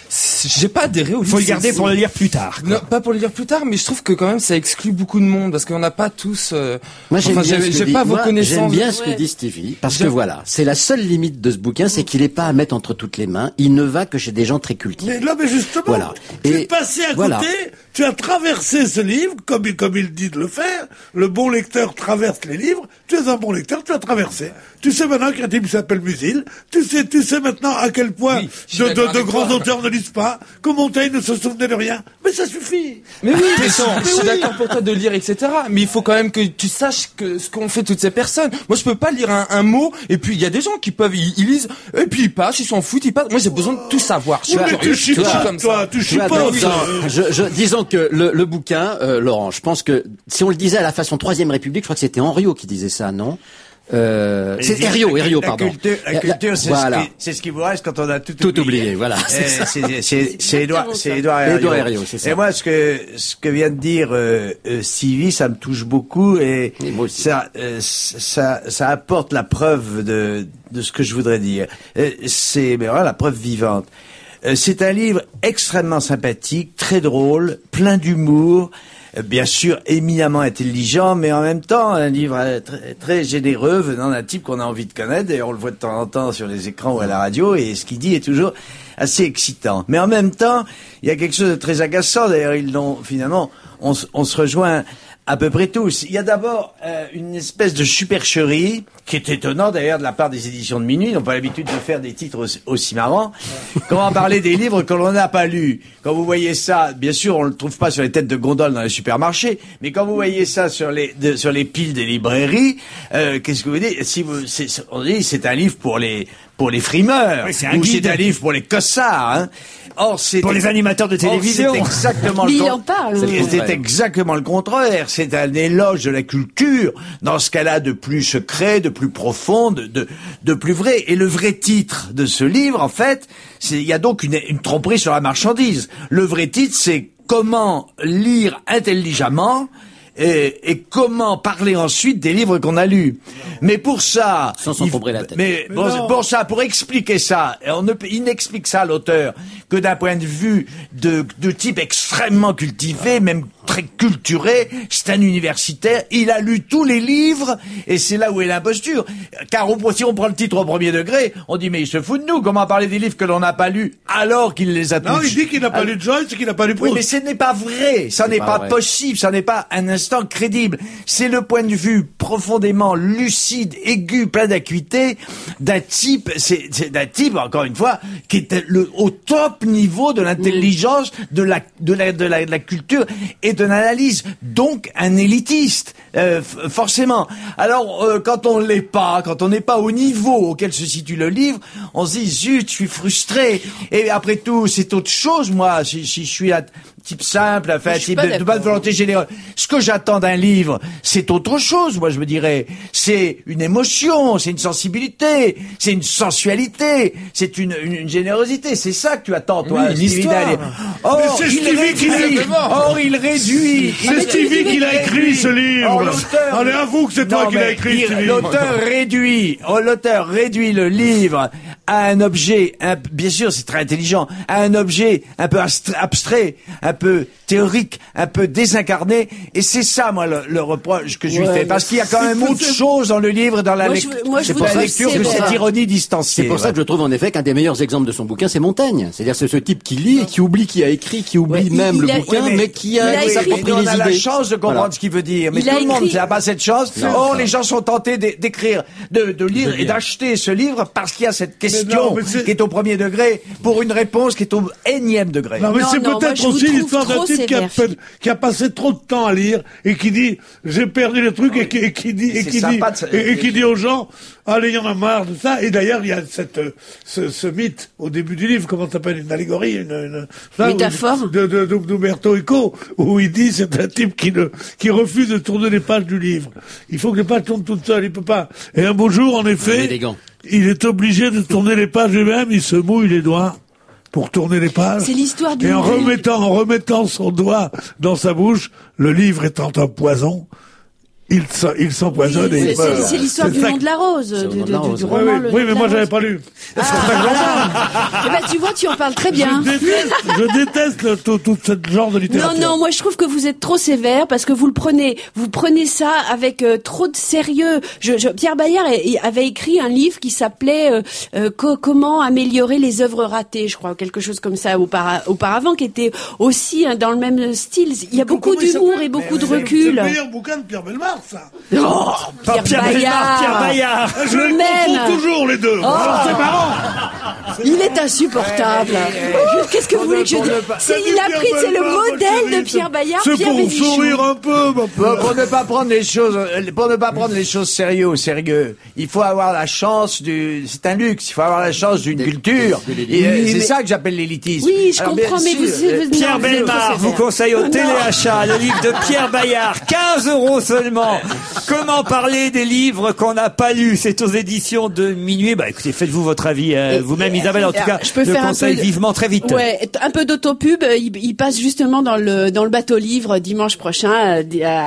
j'ai pas adhéré au livre. Faut le garder pour le lire plus tard. Non, pas pour le lire plus tard, mais je trouve que quand même ça exclut beaucoup de monde parce qu'on n'a pas tous. Moi, j'ai pas vos connaissances. J'aime bien ce que dit Stevie parce que voilà, c'est la seule limite de ce bouquin, c'est qu'il est pas à mettre entre toutes les mains. Il ne va que chez des gens très cultivés. Mais là, mais justement, voilà. Tu es passé à côté. Tu as traversé ce livre comme il dit de le faire. Le bon lecteur traverse les livres. Tu es un bon lecteur, tu as traversé. Tu sais maintenant qu'il y a un type qui s'appelle Musil. Tu sais maintenant à quel point de grands auteurs ne lisent pas, que Montaigne ne se souvenait de rien. Mais ça suffit. Mais oui, je suis d'accord pour toi de lire, etc. Mais il faut quand même que tu saches ce qu'ont fait toutes ces personnes. Moi, je peux pas lire un mot, et puis il y a des gens qui peuvent, ils lisent, et puis ils passent, ils s'en foutent, ils passent. Moi, j'ai besoin de tout savoir. Tu chipotes, toi, tu chipotes. Disons que le bouquin, Laurent, je pense que si on le disait à la façon Troisième République, je crois que c'était Henriot qui disait ça, non? C'est Herriot, pardon. La culture, c'est ce qui vous reste quand on a tout oublié. Voilà. C'est Édouard Herriot, c'est ça. Et moi, ce que vient de dire Stevie, ça me touche beaucoup et ça apporte la preuve de ce que je voudrais dire. C'est voilà la preuve vivante. C'est un livre extrêmement sympathique, très drôle, plein d'humour. Bien sûr, éminemment intelligent, mais en même temps, un livre très, très généreux venant d'un type qu'on a envie de connaître. D'ailleurs, on le voit de temps en temps sur les écrans ou à la radio, et ce qu'il dit est toujours assez excitant. Mais en même temps, il y a quelque chose de très agaçant. D'ailleurs, finalement, on se rejoint à peu près tous. Il y a d'abord une espèce de supercherie, qui est étonnant d'ailleurs de la part des éditions de Minuit. Ils n'ont pas l'habitude de faire des titres aussi marrants. Comment parler des livres que l'on n'a pas lus? Quand vous voyez ça, bien sûr, on le trouve pas sur les têtes de gondole dans les supermarchés, mais quand vous voyez ça sur les piles des librairies, qu'est-ce que vous dites? On dit c'est un livre pour les frimeurs, c'est un livre pour les cossards. Hein. Or, pour les animateurs de télévision. Mais il en parle. C'est exactement le contraire. C'est un éloge de la culture dans ce qu'elle a de plus secret, de plus profond, de plus vrai. Et le vrai titre de ce livre, en fait, il y a donc une tromperie sur la marchandise. Le vrai titre, c'est comment lire intelligemment et comment parler ensuite des livres qu'on a lus. Mais pour ça, sans s'encombrer la tête. Mais pour expliquer ça, il n'explique ça l'auteur que d'un point de vue de type extrêmement cultivé, même très culturé. C'est un universitaire. Il a lu tous les livres et c'est là où est l'imposture. Car si on prend le titre au premier degré, on dit mais il se fout de nous. Comment parler des livres que l'on n'a pas lus alors qu'il les a tous? Non, il dit qu'il n'a pas lu Joyce et qu'il n'a pas lu Proust. Oui, mais ce n'est pas vrai. Ça n'est pas possible. Ça n'est pas un instant crédible. C'est le point de vue profondément lucide, aigu, plein d'acuité d'un type, c'est d'un type, encore une fois, qui est au top niveau de l'intelligence, de la culture et de l'analyse. Donc, un élitiste, forcément. Alors, quand on n'est pas au niveau auquel se situe le livre, on se dit, zut, je suis frustré. Et après tout, c'est autre chose, moi, si je suis un type simple, enfin, un type de bonne volonté généreuse. Ce que j'attends d'un livre, c'est autre chose, moi, je me dirais. C'est une émotion, c'est une sensibilité, c'est une sensualité, c'est une générosité. C'est ça que tu attends, toi, une histoire. Or, il réduit. C'est Stevie qui l'a écrit, ce livre. Allez, avoue que c'est toi qui l'as écrit, Stevie. L'auteur réduit le livre à un objet, bien sûr, c'est très intelligent, à un objet un peu abstrait, un peu théorique, un peu désincarné, et c'est ça, moi, le reproche que je lui fais, parce qu'il y a quand même autre chose dans le livre, dans la lecture, c'est pas la lecture que cette ironie distanciée. C'est pour ça que je trouve en effet qu'un des meilleurs exemples de son bouquin, c'est Montaigne. C'est-à-dire, c'est ce type qui lit et qui oublie qui a écrit, qui oublie même le bouquin, mais qui a s'approprie les idées. On a la chance de comprendre ce qu'il veut dire, mais tout le monde n'a pas cette chance. Or, les gens sont tentés d'écrire, de lire et d'acheter ce livre parce qu'il y a cette question qui est au premier degré pour une réponse qui est au énième degré. Non, mais c'est peut-être aussi l'histoire d'un type qui a passé trop de temps à lire et qui dit j'ai perdu le truc et qui dit aux gens allez, il y en a marre de ça. Et d'ailleurs, il y a ce mythe au début du livre, comment ça s'appelle, une allégorie, une métaphore d'Umberto Eco, où il dit c'est un type qui refuse de tourner les pages du livre. Il faut que les pages tournent toutes seules, il peut pas. Et un beau jour, en effet, il est obligé de tourner les pages lui-même, il se mouille les doigts pour tourner les pages. C'est l'histoire du... Et en remettant son doigt dans sa bouche, le livre étant un poison, il s'empoisonne et il meurt. C'est l'histoire du Nom de la Rose, du roman. Oui, mais moi j'avais pas lu. Eh ben, tu vois, tu en parles très bien. Je déteste tout ce genre de littérature. Non, moi je trouve que vous êtes trop sévère parce que vous prenez ça avec trop de sérieux. Pierre Bayard avait écrit un livre qui s'appelait Comment améliorer les œuvres ratées, je crois, quelque chose comme ça auparavant, qui était aussi dans le même style. Il y a beaucoup d'humour et beaucoup de recul. C'est le meilleur bouquin de Pierre Bellemare, ça. Oh, Pierre Bayard. Je les confonds toujours les deux. C'est marrant. Il est insupportable. Qu'est-ce que vous voulez que je dise? C'est le modèle de Pierre Bayard. C'est pour sourire un peu. Pour ne pas prendre les choses sérieux au sérieux, il faut avoir la chance c'est un luxe. Il faut avoir la chance d'une culture. C'est ça que j'appelle l'élitisme. Oui, je comprends, mais vous Pierre Bellemare vous conseille au téléachat le livre de Pierre Bayard, 15 € seulement. Comment parler des livres qu'on n'a pas lus? C'est aux éditions de Minuit. Bah écoutez, faites-vous votre avis vous-même, Isabelle. En tout cas, je le conseille vivement, très vite. Ouais, un peu d'autopub. Il passe justement dans le bateau livre dimanche prochain à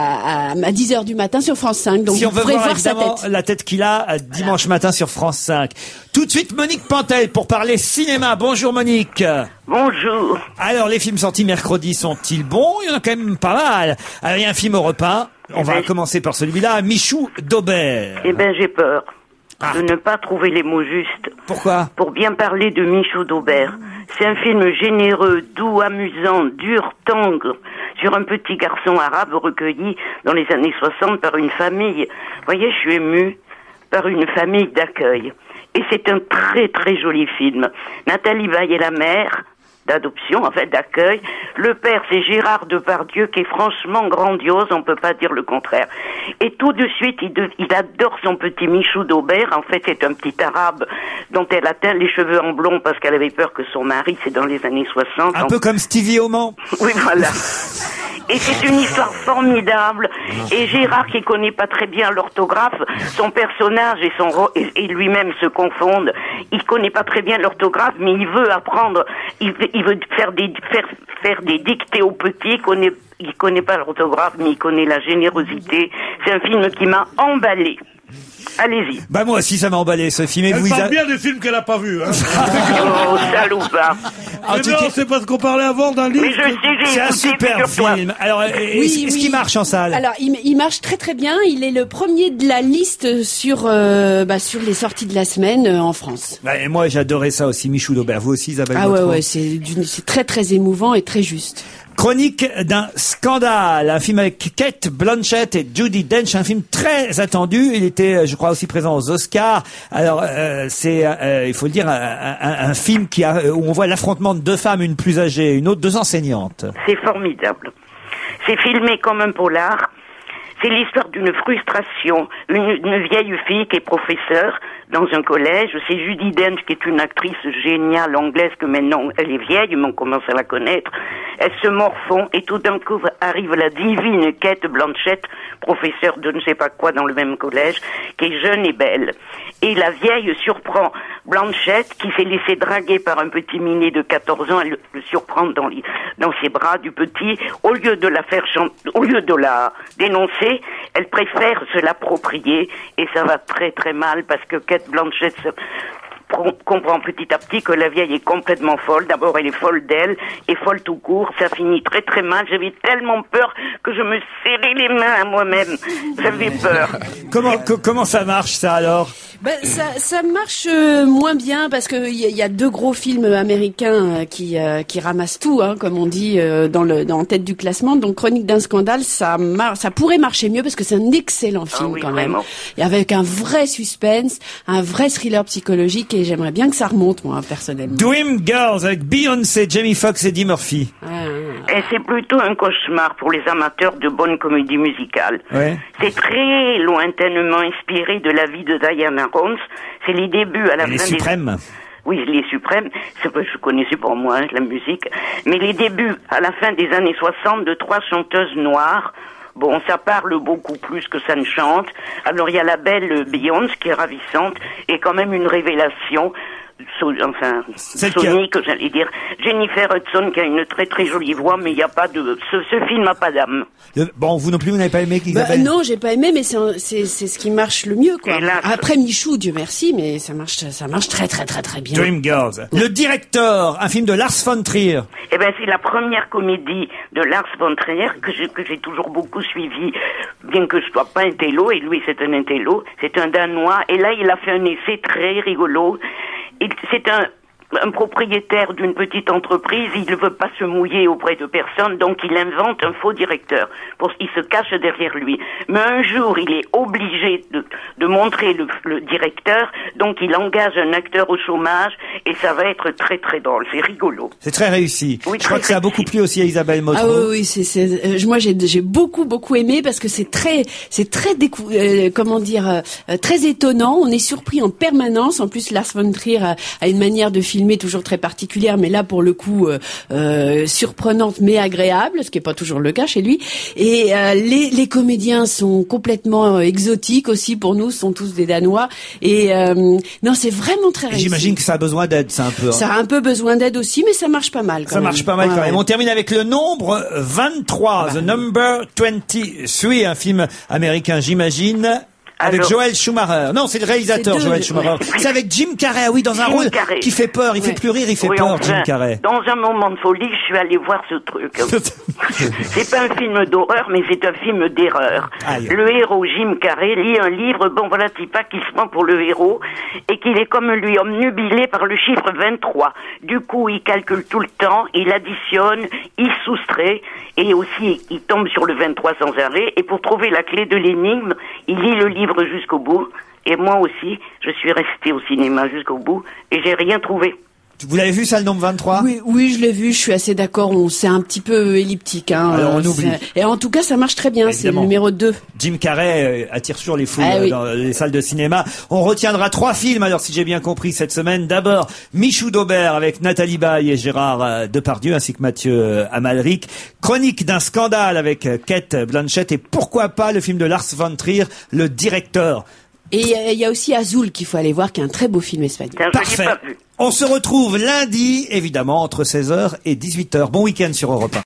10h du matin sur France 5. Donc si on veut voir sa tête. La tête qu'il a dimanche matin sur France 5. Tout de suite, Monique Pantel pour parler cinéma. Bonjour Monique. Bonjour. Alors, les films sortis mercredi sont-ils bons? Il y en a quand même pas mal. Alors, il y a un film européen. On va commencer par celui-là, Michou d'Aubert. Eh ben, j'ai peur de ne pas trouver les mots justes. Pourquoi? Pour bien parler de Michou d'Aubert. C'est un film généreux, doux, amusant, dur, tendre, sur un petit garçon arabe recueilli dans les années 60 par une famille. Vous voyez, je suis émue par une famille d'accueil. Et c'est un très très joli film. Nathalie Baye est la mère d'adoption, en fait d'accueil. Le père, c'est Gérard Depardieu, qui est franchement grandiose, on peut pas dire le contraire. Et tout de suite, il adore son petit Michou d'Aubert. En fait, c'est un petit arabe dont elle a teint les cheveux en blond parce qu'elle avait peur que son mari, c'est dans les années 60. Un peu comme Stevie au Mans. Oui, voilà. Et c'est une histoire formidable. Et Gérard, qui connaît pas très bien l'orthographe, son personnage et lui-même se confondent. Il connaît pas très bien l'orthographe, mais il veut apprendre. Il veut faire des dictées aux petits. Il connaît pas l'orthographe, mais il connaît la générosité. C'est un film qui m'a emballé. Allez-y. Bah moi aussi ça m'a emballé ce film. Elle parle bien des films qu'elle a pas vus. Hein. Oh, salopard. Non, c'est parce qu'on parlait avant d'un livre. Mais je sais, c'est un super film. Alors, est-ce qu'il marche en salle? Alors, il marche très très bien. Il est le premier de la liste sur les sorties de la semaine en France. Bah, et moi j'adorais ça aussi, Michou d'Aubert. Vous aussi, Isabelle? Ah ouais, c'est très très émouvant et très juste. Chronique d'un scandale, un film avec Cate Blanchett et Judi Dench, un film très attendu. Il était, je crois, aussi présent aux Oscars. Alors, c'est, il faut le dire, un film où on voit l'affrontement de deux femmes, une plus âgée, une autre, deux enseignantes. C'est formidable. C'est filmé comme un polar. C'est l'histoire d'une frustration. Une vieille fille qui est professeure dans un collège. C'est Judi Dench qui est une actrice géniale anglaise que maintenant elle est vieille, mais on commence à la connaître. Elle se morfond et tout d'un coup arrive la divine Cate Blanchett, professeure de ne sais pas quoi dans le même collège, qui est jeune et belle. Et la vieille surprend Blanchett qui s'est laissée draguer par un petit minet de 14 ans. Elle le surprend dans ses bras du petit. Au lieu de la dénoncer, elle préfère se l'approprier et ça va très très mal parce que Cate Blanchett comprend petit à petit que la vieille est complètement folle. D'abord, elle est folle d'elle et folle tout court. Ça finit très très mal. J'avais tellement peur que je me serrais les mains à moi-même. J'avais peur. Comment ça marche ça alors? Ça marche moins bien parce que il y a deux gros films américains qui ramassent tout, hein, comme on dit en tête du classement. Donc Chronique d'un scandale, ça pourrait marcher mieux parce que c'est un excellent film quand même, et avec un vrai suspense, un vrai thriller psychologique. Et j'aimerais bien que ça remonte, moi, personnellement. Dream Girls avec Beyoncé, Jamie Foxx et Eddie Murphy. Et c'est plutôt un cauchemar pour les amateurs de bonne comédie musicale. Ouais. C'est très lointainement inspiré de la vie de Diana Ross. C'est les débuts à la fin des Suprêmes. Oui, les Suprêmes, je connaissais pour moi la musique, mais les débuts à la fin des années 60 de trois chanteuses noires. Bon, ça parle beaucoup plus que ça ne chante. Alors, il y a la belle Beyoncé qui est ravissante et quand même une révélation Sonic, j'allais dire. Jennifer Hudson qui a une très très jolie voix, mais il n'y a pas de... Ce film n'a pas d'âme. Bon, vous non plus, vous n'avez pas aimé Isabelle? Non, j'ai pas aimé, mais c'est ce qui marche le mieux, quoi. Après Michou, Dieu merci, mais ça marche très très très très bien. Dreamgirls. Le directeur, un film de Lars von Trier. Eh ben, c'est la première comédie de Lars von Trier que j'ai toujours beaucoup suivi, bien que je sois pas un télo, et lui c'est un intello, c'est un Danois, et là il a fait un essai très rigolo. C'est un propriétaire d'une petite entreprise, il ne veut pas se mouiller auprès de personne, donc il invente un faux directeur. Il se cache derrière lui. Mais un jour, il est obligé de montrer le directeur, donc il engage un acteur au chômage, et ça va être très très drôle. C'est rigolo. C'est très réussi. Oui, je crois que ça a beaucoup plu aussi à Isabelle Motro. Ah oui, moi j'ai beaucoup aimé parce que c'est très très étonnant. On est surpris en permanence. En plus, Lars von Trier a une manière de filmer toujours très particulière, mais là pour le coup surprenante mais agréable, ce qui est pas toujours le cas chez lui. Et les comédiens sont complètement exotiques aussi pour nous, sont tous des Danois. Et non, c'est vraiment très réussi. J'imagine que ça a besoin d'aide, ça un peu. Ça a un peu besoin d'aide aussi, mais ça marche pas mal. Ça marche pas mal quand même. On termine avec le nombre 23, The Number 23, un film américain, j'imagine. Avec Joel Schumacher. Non, c'est le réalisateur, Joel Schumacher. Ouais. C'est avec Jim Carrey, oui, dans un rôle qui fait peur. Il fait plus rire, il fait peur, Jim Carrey. Dans un moment de folie, je suis allé voir ce truc. C'est pas un film d'horreur, mais c'est un film d'erreur. Le héros, Jim Carrey, lit un livre, qui se prend pour le héros, et qu'il est comme lui omnubilé par le chiffre 23. Du coup, il calcule tout le temps, il additionne, il soustrait, et aussi, il tombe sur le 23 sans arrêt, et pour trouver la clé de l'énigme, il lit le livre jusqu'au bout, et moi aussi, je suis resté au cinéma jusqu'au bout, et j'ai rien trouvé. Vous l'avez vu, ça, le nombre 23? Oui, je l'ai vu, je suis assez d'accord, c'est un petit peu elliptique, hein. Alors, on oublie. Et en tout cas, ça marche très bien, c'est le numéro 2. Jim Carrey attire sur les foules dans les salles de cinéma. On retiendra 3 films, alors, si j'ai bien compris, cette semaine. D'abord, Michou d'Aubert avec Nathalie Baye et Gérard Depardieu, ainsi que Mathieu Amalric. Chronique d'un scandale avec Cate Blanchett, et pourquoi pas le film de Lars von Trier, Le Directeur. Et il y a aussi Azul qu'il faut aller voir, qui est un très beau film espagnol. Parfait. On se retrouve lundi, évidemment, entre 16h et 18h. Bon week-end sur Europe 1.